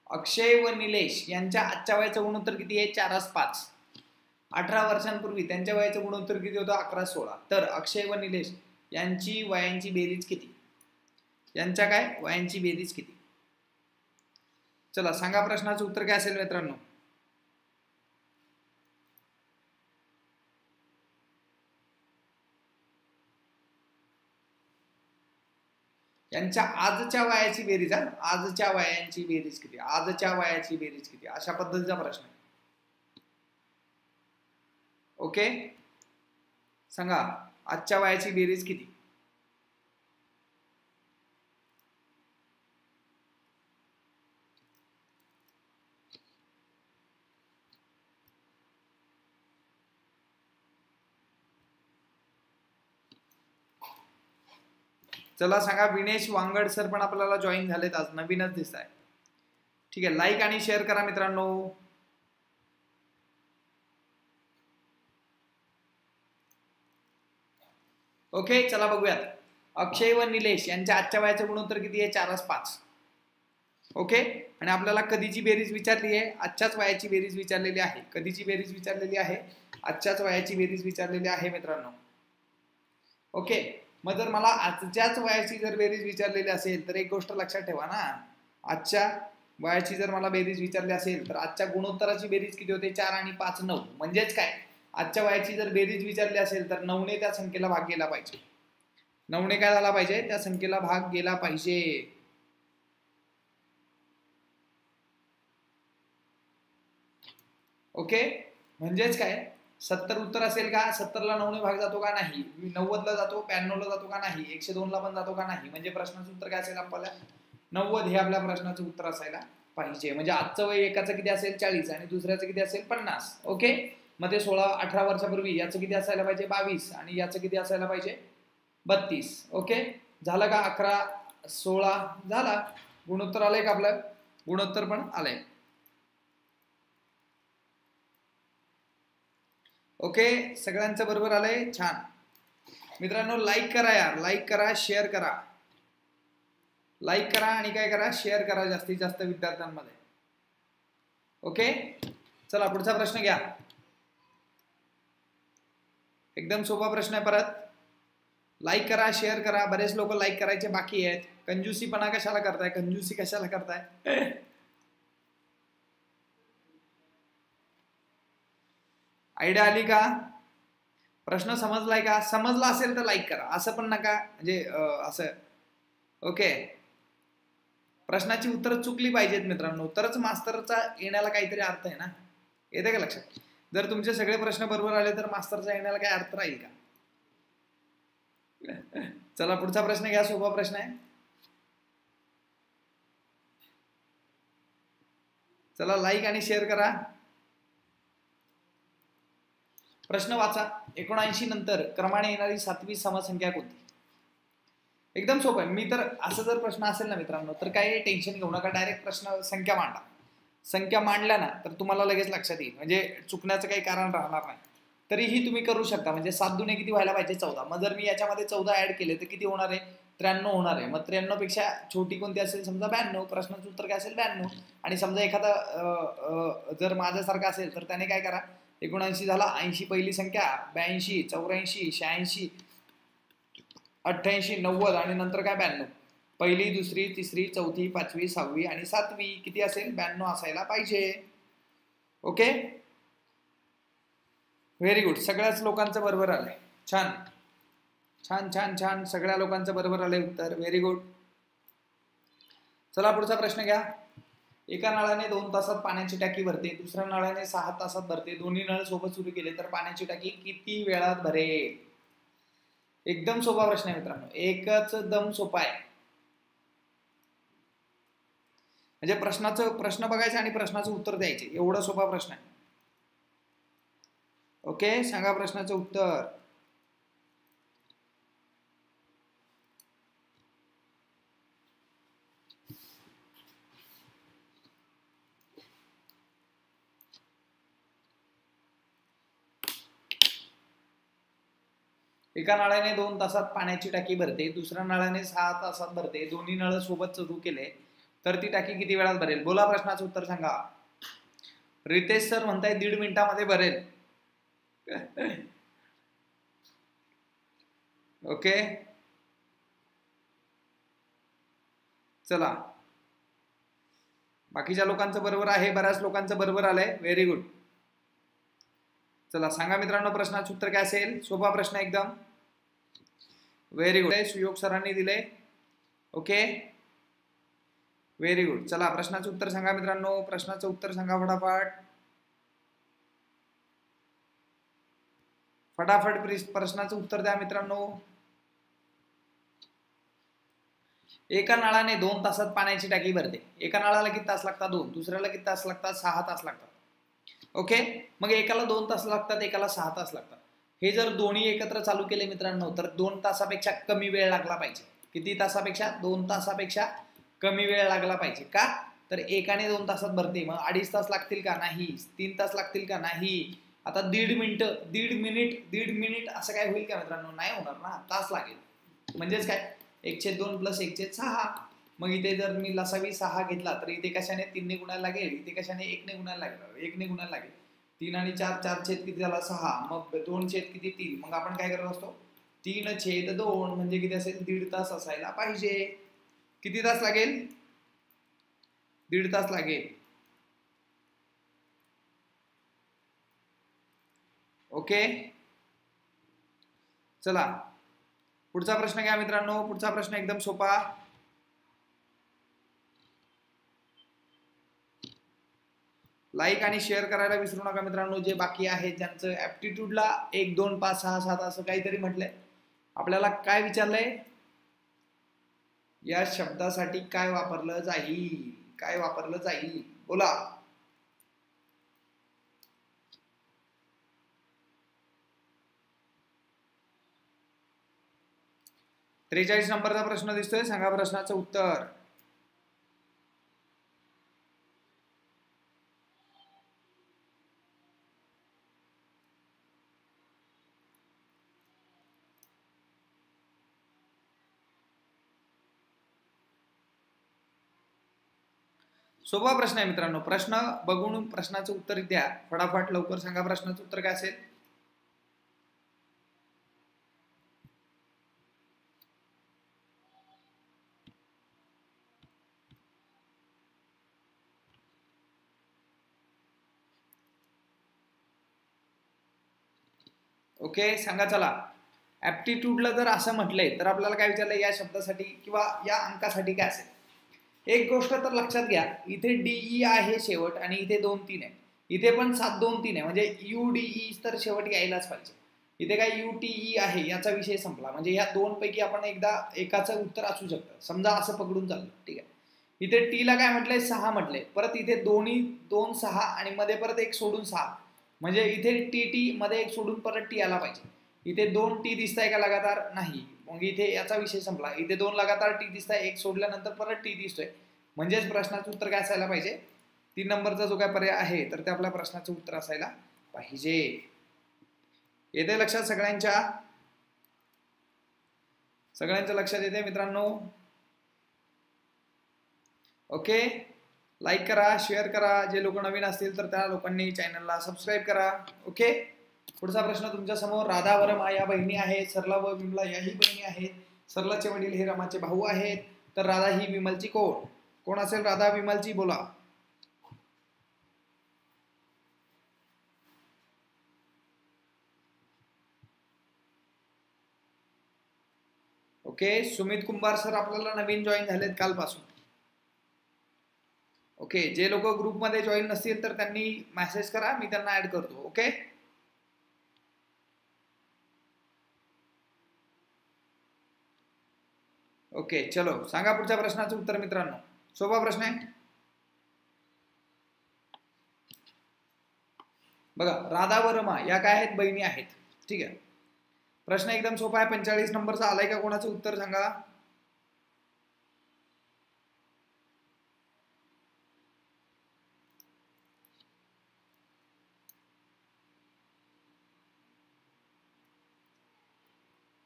अक्षय व निलेश यांच्या आजच्या वयाचं गुणोत्तर किती आहे? चारास पाच. अठरा वर्षांपूर्वी त्यांच्या वयाचं गुणोत्तर किती होतं? अकरा सोळा. तर अक्षय व निलेश यांची वयांची बेरीज किती? यांच्या काय वयांची बेरीज किती? चला सांगा, प्रश्नाचं उत्तर काय असेल मित्रांनो? यांच्या आजच्या वयाची बेरीज, आजच्या वयांची बेरीज किती? आजच्या वयाची बेरीज किती? अशा पद्धतीचा प्रश्न आहे. ओके, सांगा आजच्या वयाची बेरीज किती? चला सांगा. विनेश वांगड सर पण आपल्याला जॉईन झालेत आज, नवीनच दिसत आहे. ठीक आहे, लाईक आणि शेअर करा मित्रांनो. ओके, चला बघूयात. अक्षय व निलेश यांच्या आजच्या वयाचं गुणोत्तर किती आहे? चारस पाच. ओके, आणि आपल्याला कधीची बेरीज विचारली आहे? आजच्याच वयाची बेरीज विचारलेली आहे. कधीची बेरीज विचारलेली आहे? आजच्याच वयाची बेरीज विचारलेली आहे मित्रांनो. ओके, मग जर मला आजच्याच वयाची जर बेरीज विचारलेली असेल तर एक गोष्ट लक्षात ठेवा ना, आजच्या वयाची जर मला बेरीज विचारली असेल तर आजच्या गुणोत्तराची बेरीज किती होते? चार आणि पाच नऊ. म्हणजेच काय, आजच्या वयाची जर बेरीज विचारली असेल तर नऊने त्या संख्येला भाग गेला पाहिजे. नऊने काय झाला पाहिजे? त्या संख्येला भाग गेला पाहिजे. ओके, म्हणजेच काय, सत्तर उत्तर असेल का? सत्तरला नऊने भाग जातो का? नाही. नव्वदला जातो, ब्याण्णवला जातो का? नाही. एकशे दोनला पण जातो का? नाही. म्हणजे प्रश्नाचं उत्तर काय असेल आपल्याला? नव्वद हे आपल्या प्रश्नाचं उत्तर असायला पाहिजे. म्हणजे आजचं वय एकाचं किती असेल? चाळीस आणि दुसऱ्याचं किती असेल? पन्नास. ओके, मग ते सोळा अठरा वर्षापूर्वी याचं किती असायला पाहिजे? बावीस. आणि याचं किती असायला पाहिजे? बत्तीस. ओके, झालं का? अकरा सोळा झाला. गुणोत्तर आलंय का आपलं? गुणोत्तर पण आलंय. ओके, सगळ्यांचं बरोबर आलंय. छान मित्रांनो, लाईक करा यार, लाईक करा, शेअर करा. लाईक करा आणि काय करा? शेअर करा जास्तीत जास्त विद्यार्थ्यांमध्ये. ओके, चला पुढचा प्रश्न घ्या. एकदम सोपा प्रश्न आहे. परत लाईक करा, शेअर करा. बरेच लोक लाईक करायचे बाकी आहेत. कंजूसीपणा कशाला करताय? कंजूसी कशाला करताय? आयडिया आली का? प्रश्न समजलाय का? समजला असेल तर लाईक करा, असं पण नका म्हणजे असं. ओके, प्रश्नाची उत्तर चुकली पाहिजेत मित्रांनो, तरच मास्तरचा येण्याला काहीतरी अर्थ आहे ना. येते का लक्षात? जर तुमचे सगळे प्रश्न बरोबर आले तर मास्तरचा येण्याला काय अर्थ राहील का? चला पुढचा प्रश्न घ्या. सोपा प्रश्न आहे. चला लाईक आणि शेअर करा. प्रश्न वाचा. एकोणऐंशी नंतर क्रमाने येणारी सातवी समसंख्या कोणती? एकदम सोपं आहे. मी तर असं जर प्रश्न असेल ना मित्रांनो तर काही टेन्शन घेऊ नका, डायरेक्ट प्रश्न संख्या मांडा. संख्या मांडल्या ना तर तुम्हाला लगेच लक्षात येईल, म्हणजे चुकण्याचं काही कारण राहणार नाही. तरीही तुम्ही करू शकता. म्हणजे सात दुने किती व्हायला पाहिजे? चौदा. मग जर मी याच्यामध्ये चौदा ऍड केले तर किती होणार आहे? त्र्याण्णव होणार आहे. मग त्र्याण्णव पेक्षा छोटी कोणती असेल? समजा ब्याण्णव. प्रश्नाचं उत्तर काय असेल? ब्याण्णव. आणि समजा एखादा जर माझ्यासारखा असेल तर त्याने काय करा? एकोणऐंशी झाला, ऐंशी पहिली संख्या, ब्याऐंशी, चौऱ्याऐंशी, शहाऐंशी, अठ्ठ्याऐंशी, नव्वद आणि नंतर काय? ब्याण्णव. पहिली, दुसरी, तिसरी, चौथी, पाचवी, सहावी आणि सातवी किती असेल? ब्याण्णव असायला पाहिजे. Okay, very good. सगळ्याच लोकांचं बरोबर आलंय. छान छान छान छान, सगळ्या लोकांचं बरोबर आलंय उत्तर. Very good. चला पुढचा प्रश्न घ्या. एका नळाने दोन तासात पाण्याची टाकी भरते, दुसऱ्या नळाने सहा तासात भरते. दोन्ही नळ सोबत सुरू केले तर पाण्याची टाकी किती वेळात भरेल? एकदम सोपा प्रश्न आहे मित्रांनो, एकच दम सोपा आहे. म्हणजे प्रश्नाचं प्रश्न बघायचं आणि प्रश्नाचं उत्तर द्यायचे, एवढा सोपा प्रश्न आहे. ओके, सांगा प्रश्नाचं उत्तर. एका नळाने दोन तासात पाण्याची टाकी भरते, दुसऱ्या नळाने सहा तासात भरते. दोन्ही नळ सोबत सुरू केले तर ती टाकी किती वेळात भरेल? बोला, प्रश्नाचं उत्तर सांगा. रितेश सर म्हणताय दीड मिनिटामध्ये भरेल. ओके, चला, बाकीच्या लोकांचं बरोबर आहे, बऱ्याच लोकांचं बरोबर आलंय. Very good. चला सांगा मित्रांनो, प्रश्नाचं उत्तर काय असेल? सोपा प्रश्न एकदम. व्हेरी गुड, सुयोग सरांनी दिले. Okay, very good. चला प्रश्नाचं उत्तर सांगा मित्रांनो, प्रश्नाचं उत्तर सांगा फटाफट फटाफट प्रश्नाचं उत्तर द्या मित्रांनो. एका नळाने दोन तासात पाण्याची टाकी भरते. एका नळाला किती तास लागतात? दोन. दुसऱ्याला किती तास लागतात? सहा तास लागतात. ओके, मग एकाला दोन तास लागतात, एकाला सहा तास लागतात. हे जर दोन्ही एकत्र चालू केले मित्रांनो तर दोन तासापेक्षा कमी वेळ लागला पाहिजे. किती तासापेक्षा? दोन तासापेक्षा कमी वेळ लागला पाहिजे. का? तर एकाने दोन तासात भरते, मग अडीच तास लागतील का? नाही. तीन तास लागतील का? नाही. आता दीड मिनिट दीड मिनिट दीड मिनिट असं काय होईल का मित्रांनो? नाही होणार ना, तास लागेल. म्हणजेच काय? एकशे दोन प्लस एकशे सहा. मग इथे जर मी लसावी सहा घेतला तर इथे कशाने? तीनने गुणायला लागेल. इथे कशाने? एकने गुणायला लागेल. एकने गुणायला लागेल. तीन आणि चार, चार छेद किती झाला? सहा. मग दोन छेद किती? तीन. मग आपण काय करत असतो? तीन छेद दोन म्हणजे किती असेल? दीड तास असायला पाहिजे. किती तास लागेल? दीड तास लागेल. ओके, चला पुढचा प्रश्न घ्या मित्रांनो. पुढचा प्रश्न एकदम सोपा. लाईक आणि शेअर करायला विसरू नका मित्रांनो. जे बाकी आहेत ज्यांचं ऍप्टिट्यूडला एक दोन पाच सहा सात असं काहीतरी म्हटलंय, आपल्याला काय विचारलंय? या शब्दासाठी काय वापरलं जाईल? काय वापरलं जाईल? बोला. त्रेचाळीस नंबरचा प्रश्न दिसतोय, सांगा प्रश्नाचं उत्तर. सोपा प्रश्न आहे मित्रांनो. प्रश्न बघून प्रश्नाचं उत्तर द्या फटाफट, लवकर सांगा प्रश्नाचं उत्तर काय असेल. ओके, सांगा. चला, ऍप्टिट्यूडला जर असं म्हटलंय तर आपल्याला काय विचारलंय? या शब्दासाठी किंवा या अंकासाठी काय असेल? एक गोष्ट तर लक्षात घ्या, इथे डीई आहे शेवट आणि इथे दोन तीन आहे. इथे पण सात दोन तीन आहे, म्हणजे यूडीई तर शेवट यायलाच पाहिजे. इथे काय यूटीई आहे, याचा विषय संपला. म्हणजे या दोन पैकी आपण एकदा एकाचं उत्तर असू शकतं, समजा असं पकडून चाललं. ठीक आहे, इथे टी ला काय म्हटलंय? सहा म्हटलंय. परत इथे दोन्ही दोन सहा आणि मध्ये परत एक सोडून सहा, म्हणजे इथे टी टी मध्ये एक सोडून परत टी आला पाहिजे. इथे दोन टी दिसताय का लगातार? नाही. मग इथे याचा विषय संपला. इथे दोन लगातार टी दिसताय, एक सोडल्यानंतर परत टी दिसतोय, म्हणजेच प्रश्नाचं उत्तर काय असायला पाहिजे? तीन नंबरचा जो काय पर्याय आहे तर ते आपल्या प्रश्नाचं उत्तर असायला पाहिजे. येते लक्षात सगळ्यांच्या? सगळ्यांच्या लक्षात येते मित्रांनो? ओके, लाईक करा, शेअर करा. जे लोक नवीन असतील तर त्या लोकांनी चॅनलला सबस्क्राईब करा. ओके, पुढचा प्रश्न तुमच्या समोर. राधा व रमा या बहिणी आहेत, सरला व विमला याही बहिणी आहेत. सरलाचे वडील हे रमाचे भाऊ आहेत, तर राधा ही विमलची कोण? कोण असेल राधा विमलची? बोला. ओके, सुमित कुंभार सर आपल्याला नवीन जॉईन झालेत कालपासून. ओके, जे लोक ग्रुपमध्ये जॉईन नसतील तर त्यांनी मेसेज करा, मी त्यांना ऍड करतो. ओके, ओके, चलो सांगा पुढच्या प्रश्नाचं उत्तर मित्रांनो. सोपा प्रश्न आहे बघा. राधा व रमा या काय आहेत? बहिणी आहेत. ठीक आहे, प्रश्न एकदम सोपा आहे. पंचेचाळीस नंबरचा आलाय का? कोणाचं उत्तर सांगा.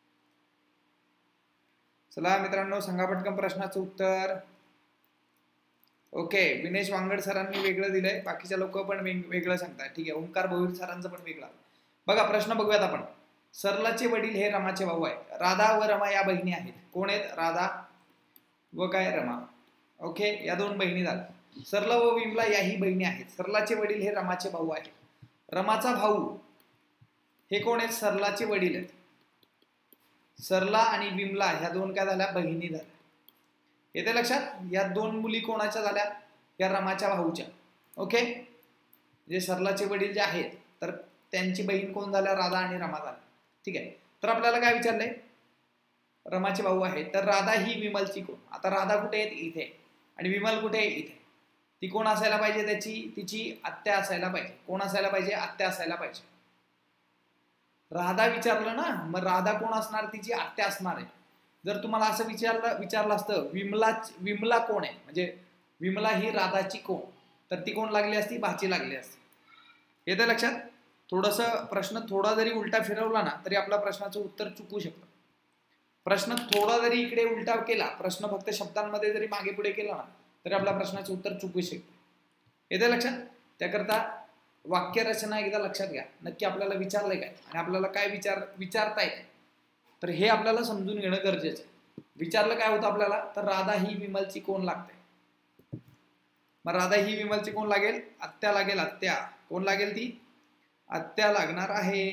चला मित्रांनो, सांगा पटकन प्रश्नाचं उत्तर. ओके, विनेश वांगड सरांनी वेगळं दिलंय, बाकीच्या लोक पण वेगळं सांगतात. ठीक आहे, ओंकार भोईर सरांचं पण वेगळं. बघा प्रश्न बघूयात आपण. सरलाचे वडील हे रमाचे भाऊ आहे. राधा व रमा या बहिणी आहेत. कोण आहेत? राधा व काय रमा. ओके, या दोन बहिणी झाल्या. सरला व विमला याही बहिणी आहेत. सरलाचे वडील हे रमाचे भाऊ आहेत. रमाचा भाऊ हे कोण आहेत? सरलाचे वडील आहेत. सरला आणि विमला ह्या दोन काय झाल्या? बहिणी झाल्या. येते लक्षात? या दोन मुली कोणाच्या झाल्या? या रमाच्या भाऊच्या. ओके, जे सरलाचे वडील जे आहेत तर त्यांची बहीण कोण झाल्या? राधा आणि रमा झाल्या. ठीक आहे, तर आपल्याला काय विचारलंय? रमाचे भाऊ आहेत, तर राधा ही विमलची कोण? आता राधा कुठे आहे? इथे. आणि विमल कुठे आहे? इथे. ती कोण असायला पाहिजे? त्याची तिची आत्या असायला पाहिजे. कोण असायला पाहिजे? आत्या असायला पाहिजे. राधा विचारलं ना, मग राधा कोण असणार? तिची आत्या असणार आहे. जर तुम्हाला असं विचारलं विचारलं असतं विमला विमला कोण आहे, म्हणजे विमला ही राधाची कोण, तर ती कोण लागली असती? भाची लागली असती. येते लक्षात? थोडंसं प्रश्न थोडा जरी उलटा फिरवला ना तरी आपल्या प्रश्नाचं उत्तर चुकू शकतं. प्रश्न थोडा जरी इकडे उलटा केला, प्रश्न फक्त शब्दांमध्ये जरी मागे पुढे केला ना तरी आपल्या प्रश्नाचं उत्तर चुकू शकतं. येते लक्षात? त्याकरता वाक्यरचना एकदा लक्षात घ्या. नक्की आपल्याला विचारलंय काय आणि आपल्याला काय विचार विचारताय तर हे आपल्याला समजून घेणं गरजेचं आहे. विचारलं काय होतं आपल्याला? तर राधा ही विमलची कोण लागते. मग राधा ही विमलची कोण लागेल? आत्या लागेल. आत्या कोण लागेल? ती आत्या लागणार आहे.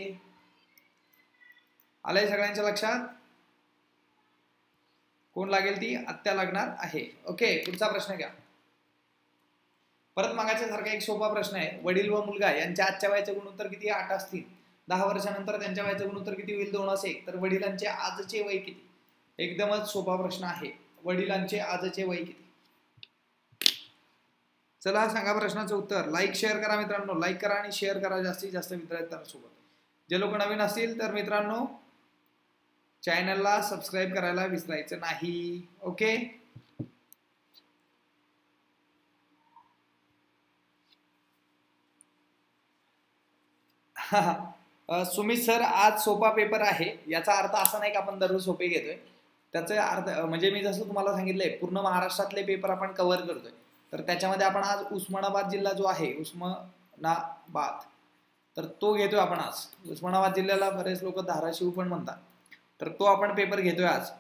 आलंय सगळ्यांच्या लक्षात? कोण लागेल? ती आत्या लागणार आहे. ओके, पुढचा प्रश्न घ्या. परत मागाच्या सारखा एक सोपा प्रश्न आहे. वडील व मुलगा यांच्या आजच्या वयाचे गुणोत्तर किती? आठ असतील. दहा वर्षानंतर त्यांच्या वयाचे गुणोत्तर किती होईल? दोन असेल. तर वडिलांचे आजचे वय किती? एकदमच सोपा प्रश्न आहे. वडिलांचे आजचे वय किती? चला सांगा प्रश्नाचं उत्तर. लाईक शेअर करा मित्रांनो, लाईक करा आणि शेअर करा जास्तीत जास्त मित्रांसोबत. जे लोक नवीन असतील तर मित्रांनो चॅनलला सबस्क्राईब करायला विसरायचं नाही. ओके, सुमित सर आज सोपा पेपर आहे. याचा अर्थ असा नाही की आपण दररोज सोपे घेतोय. त्याचा अर्थ म्हणजे मी जसं तुम्हाला सांगितलंय पूर्ण महाराष्ट्रातले पेपर आपण कव्हर करतोय. तर त्याच्यामध्ये आपण आज उस्मानाबाद जिल्हा जो आहे उस्मानाबाद तर तो घेतोय आपण आज. उस्मानाबाद जिल्ह्याला बरेच लोक धाराशिव पण म्हणतात. तर तो आपण पेपर घेतोय आज.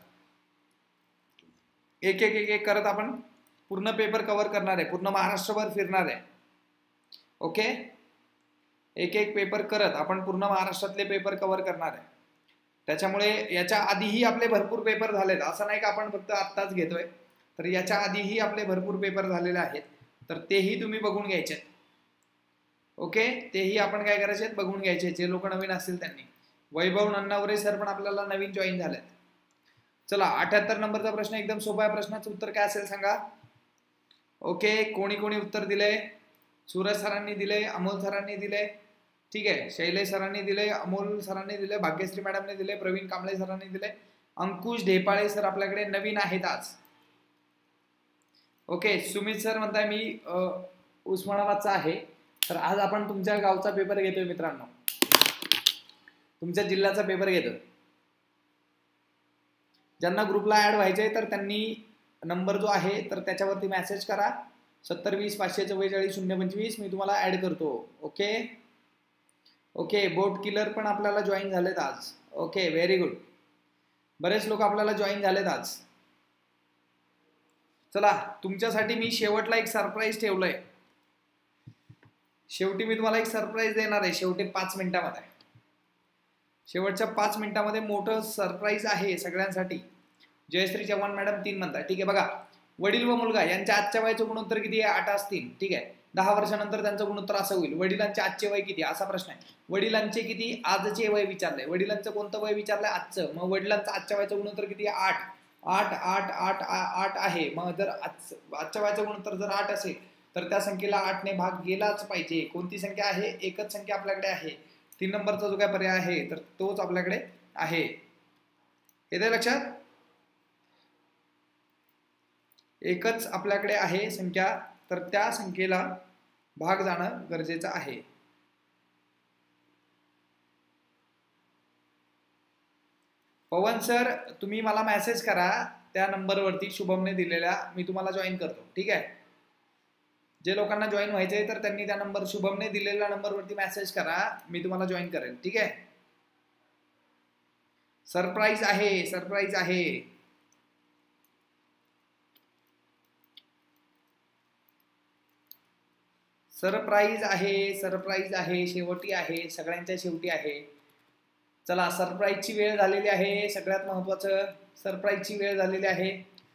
एक एक एक एक करत आपण पूर्ण पेपर कव्हर करणार आहे. पूर्ण महाराष्ट्रभर फिरणार आहे. ओके, एक एक पेपर करत आपण पूर्ण महाराष्ट्रातले पेपर कव्हर करणार आहे. त्याच्यामुळे याच्या आधीही आपले भरपूर पेपर झालेत. असं नाही का आपण फक्त आत्ताच घेतोय. तर याच्या आधीही आपले भरपूर पेपर झालेले आहेत. तर तेही तुम्ही बघून घ्यायचे. ओके, तेही आपण काय करायचे? बघून घ्यायचे. जे लोक नवीन असतील त्यांनी. वैभव नन्नावरे सर पण आपल्याला नवीन जॉईन झालेत. चला, अठ्याहत्तर नंबरचा प्रश्न एकदम सोपा आहे. प्रश्नाचं उत्तर काय असेल सांगा. ओके, कोणी कोणी उत्तर दिलंय? सूरज सरांनी दिले, अमोल सरांनी दिले, ठीक आहे, शैलेश सरांनी दिले, अमोल सरांनी दिले, भाग्यश्री मॅडमने दिले, प्रवीण कांबळे सरांनी दिले, अंकुश ढेपाळे सर आपल्याकडे नवीन आहेत आज. ओके, सुमित सर म्हणताय मी उस्मानाबादचा आहे. तर आज आपण तुमच्या गावचा पेपर घेतोय मित्रांनो, तुमच्या जिल्ह्याचा पेपर घेतोय. ज्यांना ग्रुपला ऍड व्हायचंय तर त्यांनी नंबर जो आहे तर त्याच्यावरती मेसेज करा. सत्तर वीस पाचशे चव्वेचाळीस शून्य पंचवीस मी तुम्हाला ऍड करतो. ओके ओके, बोट किलर पण आपल्याला जॉईन झालेत आज. Okay, very good. बरेच लोक आपल्याला जॉईन झालेत आज. चला, तुमच्यासाठी मी शेवटला एक सरप्राईज ठेवलंय. शेवटी मी तुम्हाला एक सरप्राईज देणार आहे. शेवटी पाच मिनिटामध्ये शेवटच्या पाच मिनिटामध्ये मोठं सरप्राईज आहे सगळ्यांसाठी. जयश्री चव्हाण मॅडम तीन म्हणतात. ठीक आहे, बघा, वडील व मुलगा यांच्या आजच्या वयाचं गुणोत्तर किती आहे? आठ असतील. ठीक आहे, दहा वर्षानंतर त्यांचं गुणोत्तर असं होईल. वडिलांचे आजचे वय किती? असा प्रश्न आहे. वडिलांचे किती? आजचे वय विचारलंय. वडिलांचं कोणतं वय विचारलंय? आजचं. मग वडिलांचं आजच्या वयाचं गुणोत्तर किती आहे? आठ. आठ आठ आठ आठ आहे. मग जर आज आजच्या वयाचं गुणोत्तर जर आठ असेल तर त्या संख्येला आठने भाग गेलाच पाहिजे. कोणती संख्या आहे? एकच संख्या आपल्याकडे आहे. तीन नंबरचा जो काय पर्याय आहे तर तोच आपल्याकडे आहे. येते लक्षात? एकच आपल्याकडे आहे संख्या, तर त्या संख्येला भाग जाणं गरजेचं आहे. पवन सर तुम्ही मला मेसेज करा त्या नंबरवरती शुभमने दिलेल्या, मी तुम्हाला जॉईन करतो. ठीक आहे, जे लोकांना जॉईन व्हायचंय तर त्यांनी त्या नंबर शुभमने दिलेल्या नंबरवरती मेसेज करा, मी तुम्हाला जॉईन करेन. ठीक आहे. सरप्राईज आहे, सरप्राईज आहे. सरप्राईज आहे, सरप्राईज आहे, शेवटी आहे, सगळ्यांच्या शेवटी आहे. चला, सरप्राईजची वेळ झालेली आहे. सगळ्यात महत्वाचं, सरप्राईजची वेळ झालेली आहे.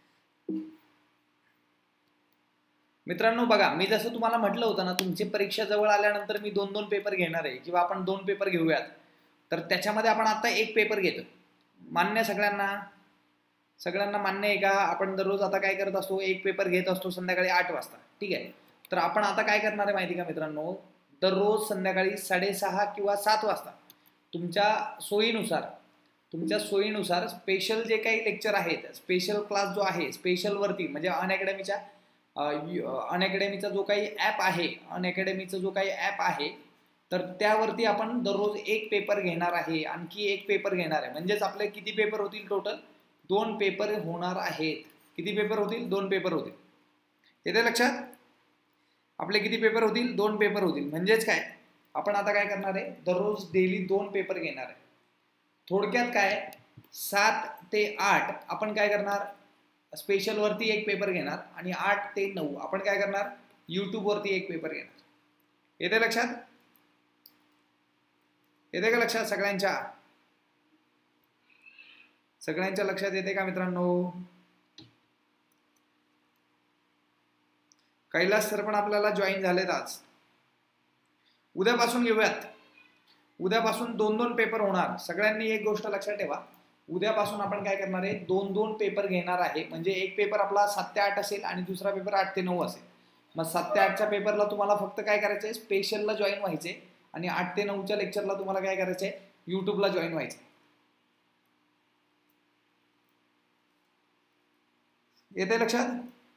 मित्रांनो बघा, मी जसं तुम्हाला म्हटलं होतं ना, तुमची परीक्षा जवळ आल्यानंतर मी दोन दोन पेपर घेणार आहे किंवा आपण दोन पेपर घेऊयात. तर त्याच्यामध्ये आपण आता एक पेपर घेतो. मान्य सगळ्यांना? सगळ्यांना मान्य आहे का? आपण दररोज आता काय करत असतो, एक पेपर घेत असतो संध्याकाळी आठ वाजता. ठीक आहे. तर आपण आता काय करणार आहे माहिती का मित्रांनो, दररोज संध्याकाळी साडेसहा किंवा सात वाजता तुमच्या सोयीनुसार तुमच्या सोयीनुसार स्पेशल जे काही लेक्चर आहेत, स्पेशल क्लास जो आहे, स्पेशल वरती म्हणजे अनअकॅडमीच्या अनअकॅडमीचा जो काही ॲप आहे, अनअकॅडमीचा जो काही ॲप आहे, तर त्यावरती आपण दररोज एक पेपर घेणार आहे, आणखी एक पेपर घेणार आहे. म्हणजेच आपले किती पेपर होतील टोटल? दोन पेपर होणार आहेत. किती पेपर होतील? दोन पेपर होतील. येते लक्षात? आपले किती पेपर होतील? दोन पेपर होतील. म्हणजेच काय, आपण आता काय करणार आहे, दररोज डेली दोन पेपर घेणार आहे. थोडक्यात काय, सात ते आठ आपण काय करणार, स्पेशल वरती एक पेपर घेणार आणि आठ ते नऊ आपण काय करणार, युट्यूब वरती एक पेपर घेणार. येते लक्षात? येते का लक्षात सगळ्यांच्या? सगळ्यांच्या लक्षात येते का मित्रांनो? कैलास सर पण आपल्याला जॉईन झालेत आज. उद्यापासून घेऊयात. उद्यापासून दोन दोन पेपर होणार. सगळ्यांनी एक गोष्ट लक्षात ठेवा, उद्यापासून आपण काय करणार आहे, दोन दोन पेपर घेणार आहे. म्हणजे एक पेपर आपला सात ते आठ असेल आणि दुसरा पेपर आठ ते नऊ असेल. मग सात ते आठच्या पेपरला तुम्हाला फक्त काय करायचंय, स्पेशलला जॉईन व्हायचे आणि आठ ते नऊच्या लेक्चरला तुम्हाला काय करायचंय, युट्यूबला जॉईन व्हायचं. येते लक्षात?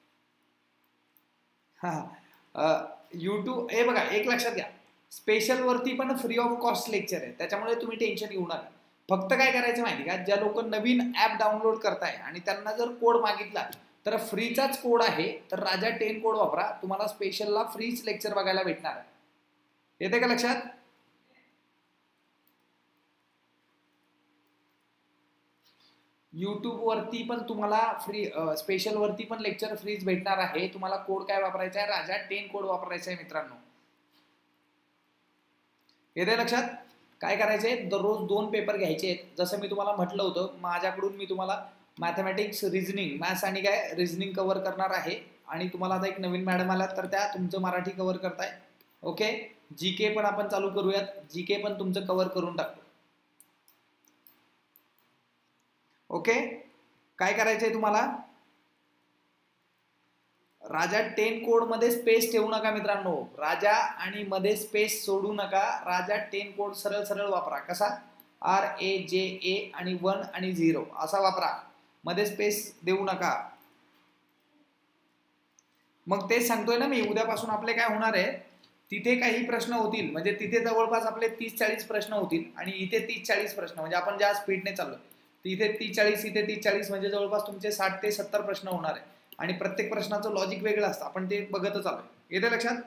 हा, युट्यूब हे बघा, एक लक्षात घ्या, स्पेशल वरती पण फ्री ऑफ कॉस्ट लेक्चर आहे, त्याच्यामुळे तुम्ही टेन्शन घेऊ नका. फक्त काय करायचं माहिती का, ज्या लोक नवीन ऍप डाउनलोड करताय आणि त्यांना जर कोड मागितला तर फ्रीचाच कोड आहे, तर राजा टेन कोड वापरा, तुम्हाला स्पेशलला फ्रीच लेक्चर बघायला भेटणार आहे. येते का लक्षात? युट्यूब वरती पण तुम्हाला फ्री, स्पेशल वरती पण लेक्चर फ्रीज भेटणार आहे. तुम्हाला कोड काय वापरायचा आहे, राजा टेन कोड वापरायचा आहे मित्रांनो. येते लक्षात? काय करायचंय, दररोज दोन पेपर घ्यायचे आहेत. जसं मी तुम्हाला म्हटलं होतं, माझ्याकडून मी तुम्हाला मॅथमॅटिक्स, रिझनिंग, मॅथ्स आणि काय रिझनिंग कव्हर करणार आहे. आणि तुम्हाला आता एक नवीन मॅडम आला तर त्या तुमचं मराठी कव्हर करताय. ओके. जी के पण आपण चालू करूयात, जी के पण तुमचं कव्हर करून टाकतो. ओके. काय करायचंय तुम्हाला, राजा टेन कोड मध्ये स्पेस ठेवू नका मित्रांनो. राजा आणि मध्ये स्पेस सोडू नका. राजा टेन कोड सरळ सरळ वापरा. कसा? आर ए जे ए आणि वन आणि झिरो असा वापरा. मध्ये स्पेस देऊ नका. मग तेच सांगतोय ना मी, उद्यापासून आपले काय होणार आहे, तिथे काही प्रश्न होतील, म्हणजे तिथे जवळपास आपले तीस चाळीस प्रश्न होतील आणि इथे तीस चाळीस प्रश्न, म्हणजे आपण ज्या स्पीडने चाललो तिथे तीस चाळीस, इथे तीस चाळीस, म्हणजे जवळपास तुमचे साठ ते सत्तर प्रश्न होणार आहे. आणि प्रत्येक प्रश्नाचं लॉजिक वेगळं असतं, आपण ते बघतच आलोय. येते लक्षात?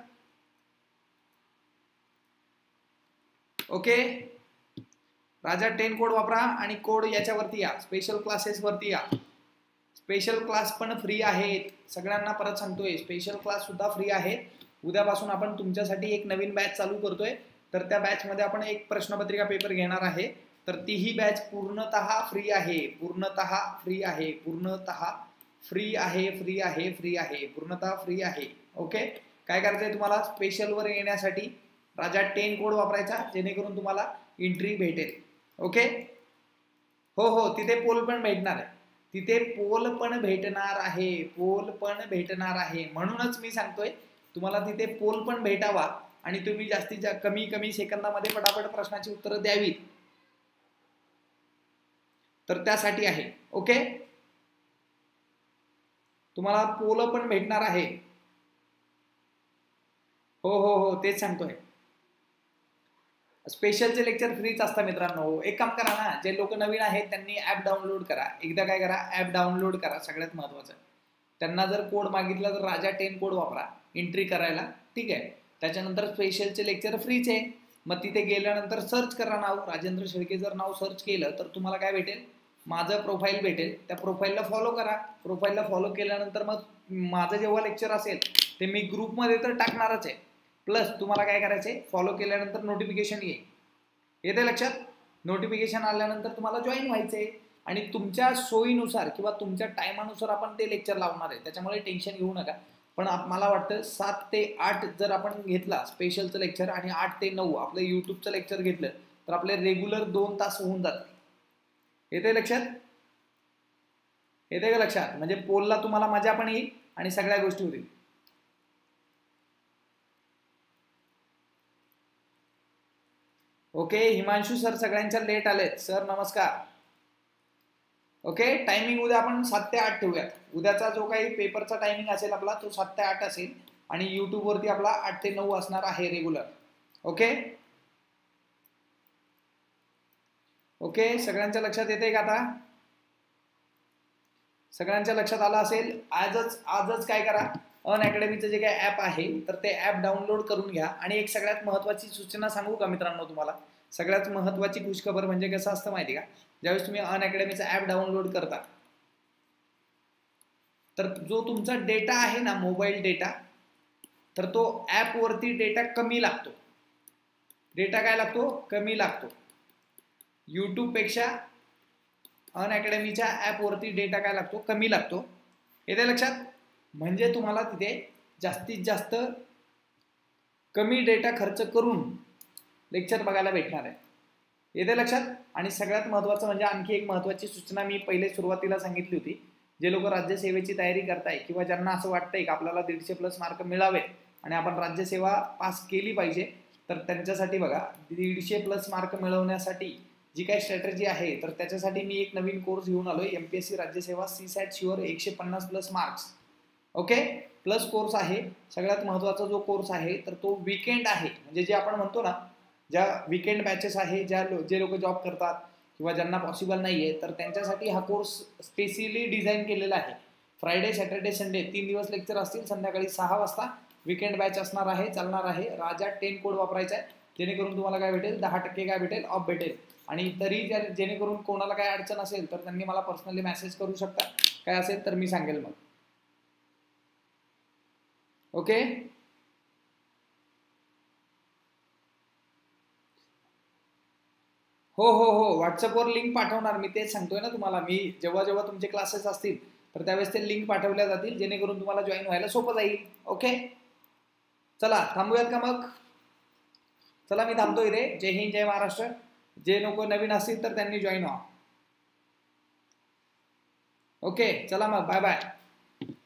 ओके. राजा टेन कोड वापरा आणि कोड याच्यावरती या, स्पेशल क्लासेस वरती या. स्पेशल क्लास पण फ्री आहेत. सगळ्यांना परत सांगतोय, स्पेशल क्लास सुद्धा फ्री आहेत. उद्यापासून आपण तुमच्यासाठी एक नवीन बॅच चालू करतोय, तर त्या बॅच मध्ये आपण एक प्रश्नपत्रिका पेपर घेणार आहे. तर तीही बॅच पूर्णतः फ्री आहे. पूर्णतः फ्री आहे. पूर्णतः फ्री आहे. फ्री आहे. फ्री आहे. पूर्णतः फ्री आहे. ओके. काय करायचंय तुम्हाला, स्पेशल वर येण्यासाठी राजा टेन कोड वापरायचा, जेणेकरून तुम्हाला एंट्री भेटेल. ओके. हो हो, तिथे पोल पण भेटणार आहे. तिथे पोल पण भेटणार आहे. पोल पण भेटणार आहे. म्हणूनच मी सांगतोय तुम्हाला तिथे पोल पण भेटावा आणि तुम्ही जास्तीत कमी कमी सेकंदामध्ये पटापट प्रश्नाची उत्तरं द्यावीत. तर त्यासाठी आहे. ओके. तुम्हाला पोल पण भेटणार आहे. हो हो हो, तेच सांगतोय. स्पेशलचे लेक्चर फ्रीच असतात मित्रांनो. एक काम करा ना, जे लोक नवीन आहेत त्यांनी ऍप डाउनलोड करा. एकदा काय करा, ऍप डाउनलोड करा. सगळ्यात महत्वाचं, त्यांना जर कोड मागितला तर राजा टेन कोड वापरा. एंट्री करायला, ठीक आहे. त्याच्यानंतर स्पेशलचे लेक्चर फ्रीच आहे. मग तिथे गेल्यानंतर सर्च करा नाव, राजेंद्र शेळके जर नाव सर्च केलं तर तुम्हाला काय भेटेल, माझं प्रोफाईल भेटेल. त्या प्रोफाईलला फॉलो करा. प्रोफाईलला फॉलो केल्यानंतर मग माझं जेव्हा लेक्चर असेल ते मी ग्रुपमध्ये तर टाकणारच आहे, प्लस तुम्हाला काय करायचं आहे, फॉलो केल्यानंतर नोटिफिकेशन येईल. येते लक्षात? नोटिफिकेशन आल्यानंतर तुम्हाला जॉईन व्हायचं आहे आणि तुमच्या सोयीनुसार किंवा तुमच्या टायमानुसार आपण ते लेक्चर लावणार आहे, त्याच्यामुळे टेन्शन घेऊ नका. पण मला वाटतं सात ते आठ जर आपण घेतला स्पेशलचं लेक्चर आणि आठ ते नऊ आपलं यूट्यूबचं लेक्चर घेतलं तर आपले रेग्युलर दोन तास होऊन जातात. येते लक्षात? येते का लक्षात? म्हणजे पोलला तुम्हाला मजा पण येईल आणि सगळ्या गोष्टी होतील. ओके, हिमांशू सर सगळ्यांच्या लेट आलेत. सर नमस्कार. ओके, टायमिंग उद्या आपण सात ते आठ ठेवूयात. उद्याचा जो काही पेपरचा टायमिंग असेल आपला तो सात ते आठ असेल आणि युट्यूब वरती आपला आठ ते नऊ असणार आहे रेग्युलर. ओके ओके, सगळ्यांच्या लक्षात येते का आता? सगळ्यांच्या लक्षात आलं असेल. आजच आजच काय करा, अन अकॅडमीचं जे काही ॲप आहे तर ते ॲप डाउनलोड करून घ्या. आणि एक सगळ्यात महत्त्वाची सूचना सांगू का मित्रांनो तुम्हाला? सगळ्यात महत्त्वाची खुशखबर म्हणजे कसं असतं माहिती का, ज्यावेळेस तुम्ही अन अकॅडमीचा ॲप डाउनलोड करता तर जो तुमचा डेटा आहे ना, मोबाईल डेटा, तर तो ॲपवरती डेटा कमी लागतो. डेटा काय लागतो? कमी लागतो. यूट्यूबपेक्षा अन अकॅडमीच्या ॲपवरती डेटा काय लागतो? कमी लागतो. येते लक्षात? म्हणजे तुम्हाला तिथे जास्तीत जास्त कमी डेटा खर्च करून लेक्चर बघायला भेटणार आहे. येते लक्षात? आणि सगळ्यात महत्त्वाचं म्हणजे आणखी एक महत्त्वाची सूचना मी पहिले सुरुवातीला सांगितली होती. जे लोक राज्यसेवेची तयारी करताय किंवा ज्यांना असं वाटतंय की आपल्याला दीडशे प्लस मार्क मिळावेत आणि आपण राज्यसेवा पास केली पाहिजे, तर त्यांच्यासाठी बघा, दीडशे प्लस मार्क मिळवण्यासाठी जी काही स्ट्रॅटेजी आहे तर त्याच्यासाठी मी एक नवीन कोर्स घेऊन आलोय, MPSC Rajyaseva C SAT sure एकशे पन्नास plus marks. Okay, plus course आहे. सगळ्यात महत्त्वाचा जो कोर्स आहे तर तो वीकेंड आहे. म्हणजे जे आपण म्हणतो ना, ज्या वीकेंड बॅचेस आहे, ज्या जे लोक जॉब करतात किंवा ज्यांना पॉसिबल नाही आहे तर त्यांच्यासाठी हा कोर्स स्पेशली डिझाईन केलेला आहे. फ्रायडे, सॅटर्डे, संडे तीन दिवस लेक्चर असतील. संध्याकाळी सहा वाजता वीकेंड बॅच असणार आहे, चालणार आहे. राजा टेन कोड वापरायचा आहे, जेणेकरून तुम्हाला काय भेटेल, दहा टक्के काय भेटेल, ऑफ भेटेल. आणि तरी जेणेकरून कोणाला काय अडचण असेल तर त्यांनी मला पर्सनली मेसेज करू शकता. काय असेल तर मी सांगेल मग. ओके, हो हो हो, व्हॉट्सअपवर लिंक पाठवणार. मी तेच सांगतोय ना तुम्हाला. मी जेव्हा जेव्हा तुमचे क्लासेस असतील तर त्यावेळेस ते लिंक पाठवल्या जातील, जेणेकरून तुम्हाला जॉईन व्हायला सोपं जाईल. ओके, चला थांबूयात का मग? चला मी थांबतोय रे. जय हिंद, जय महाराष्ट्र. जे लोक नवीन असतील तर त्यांनी जॉईन व्हा. ओके, चला मग, बाय बाय.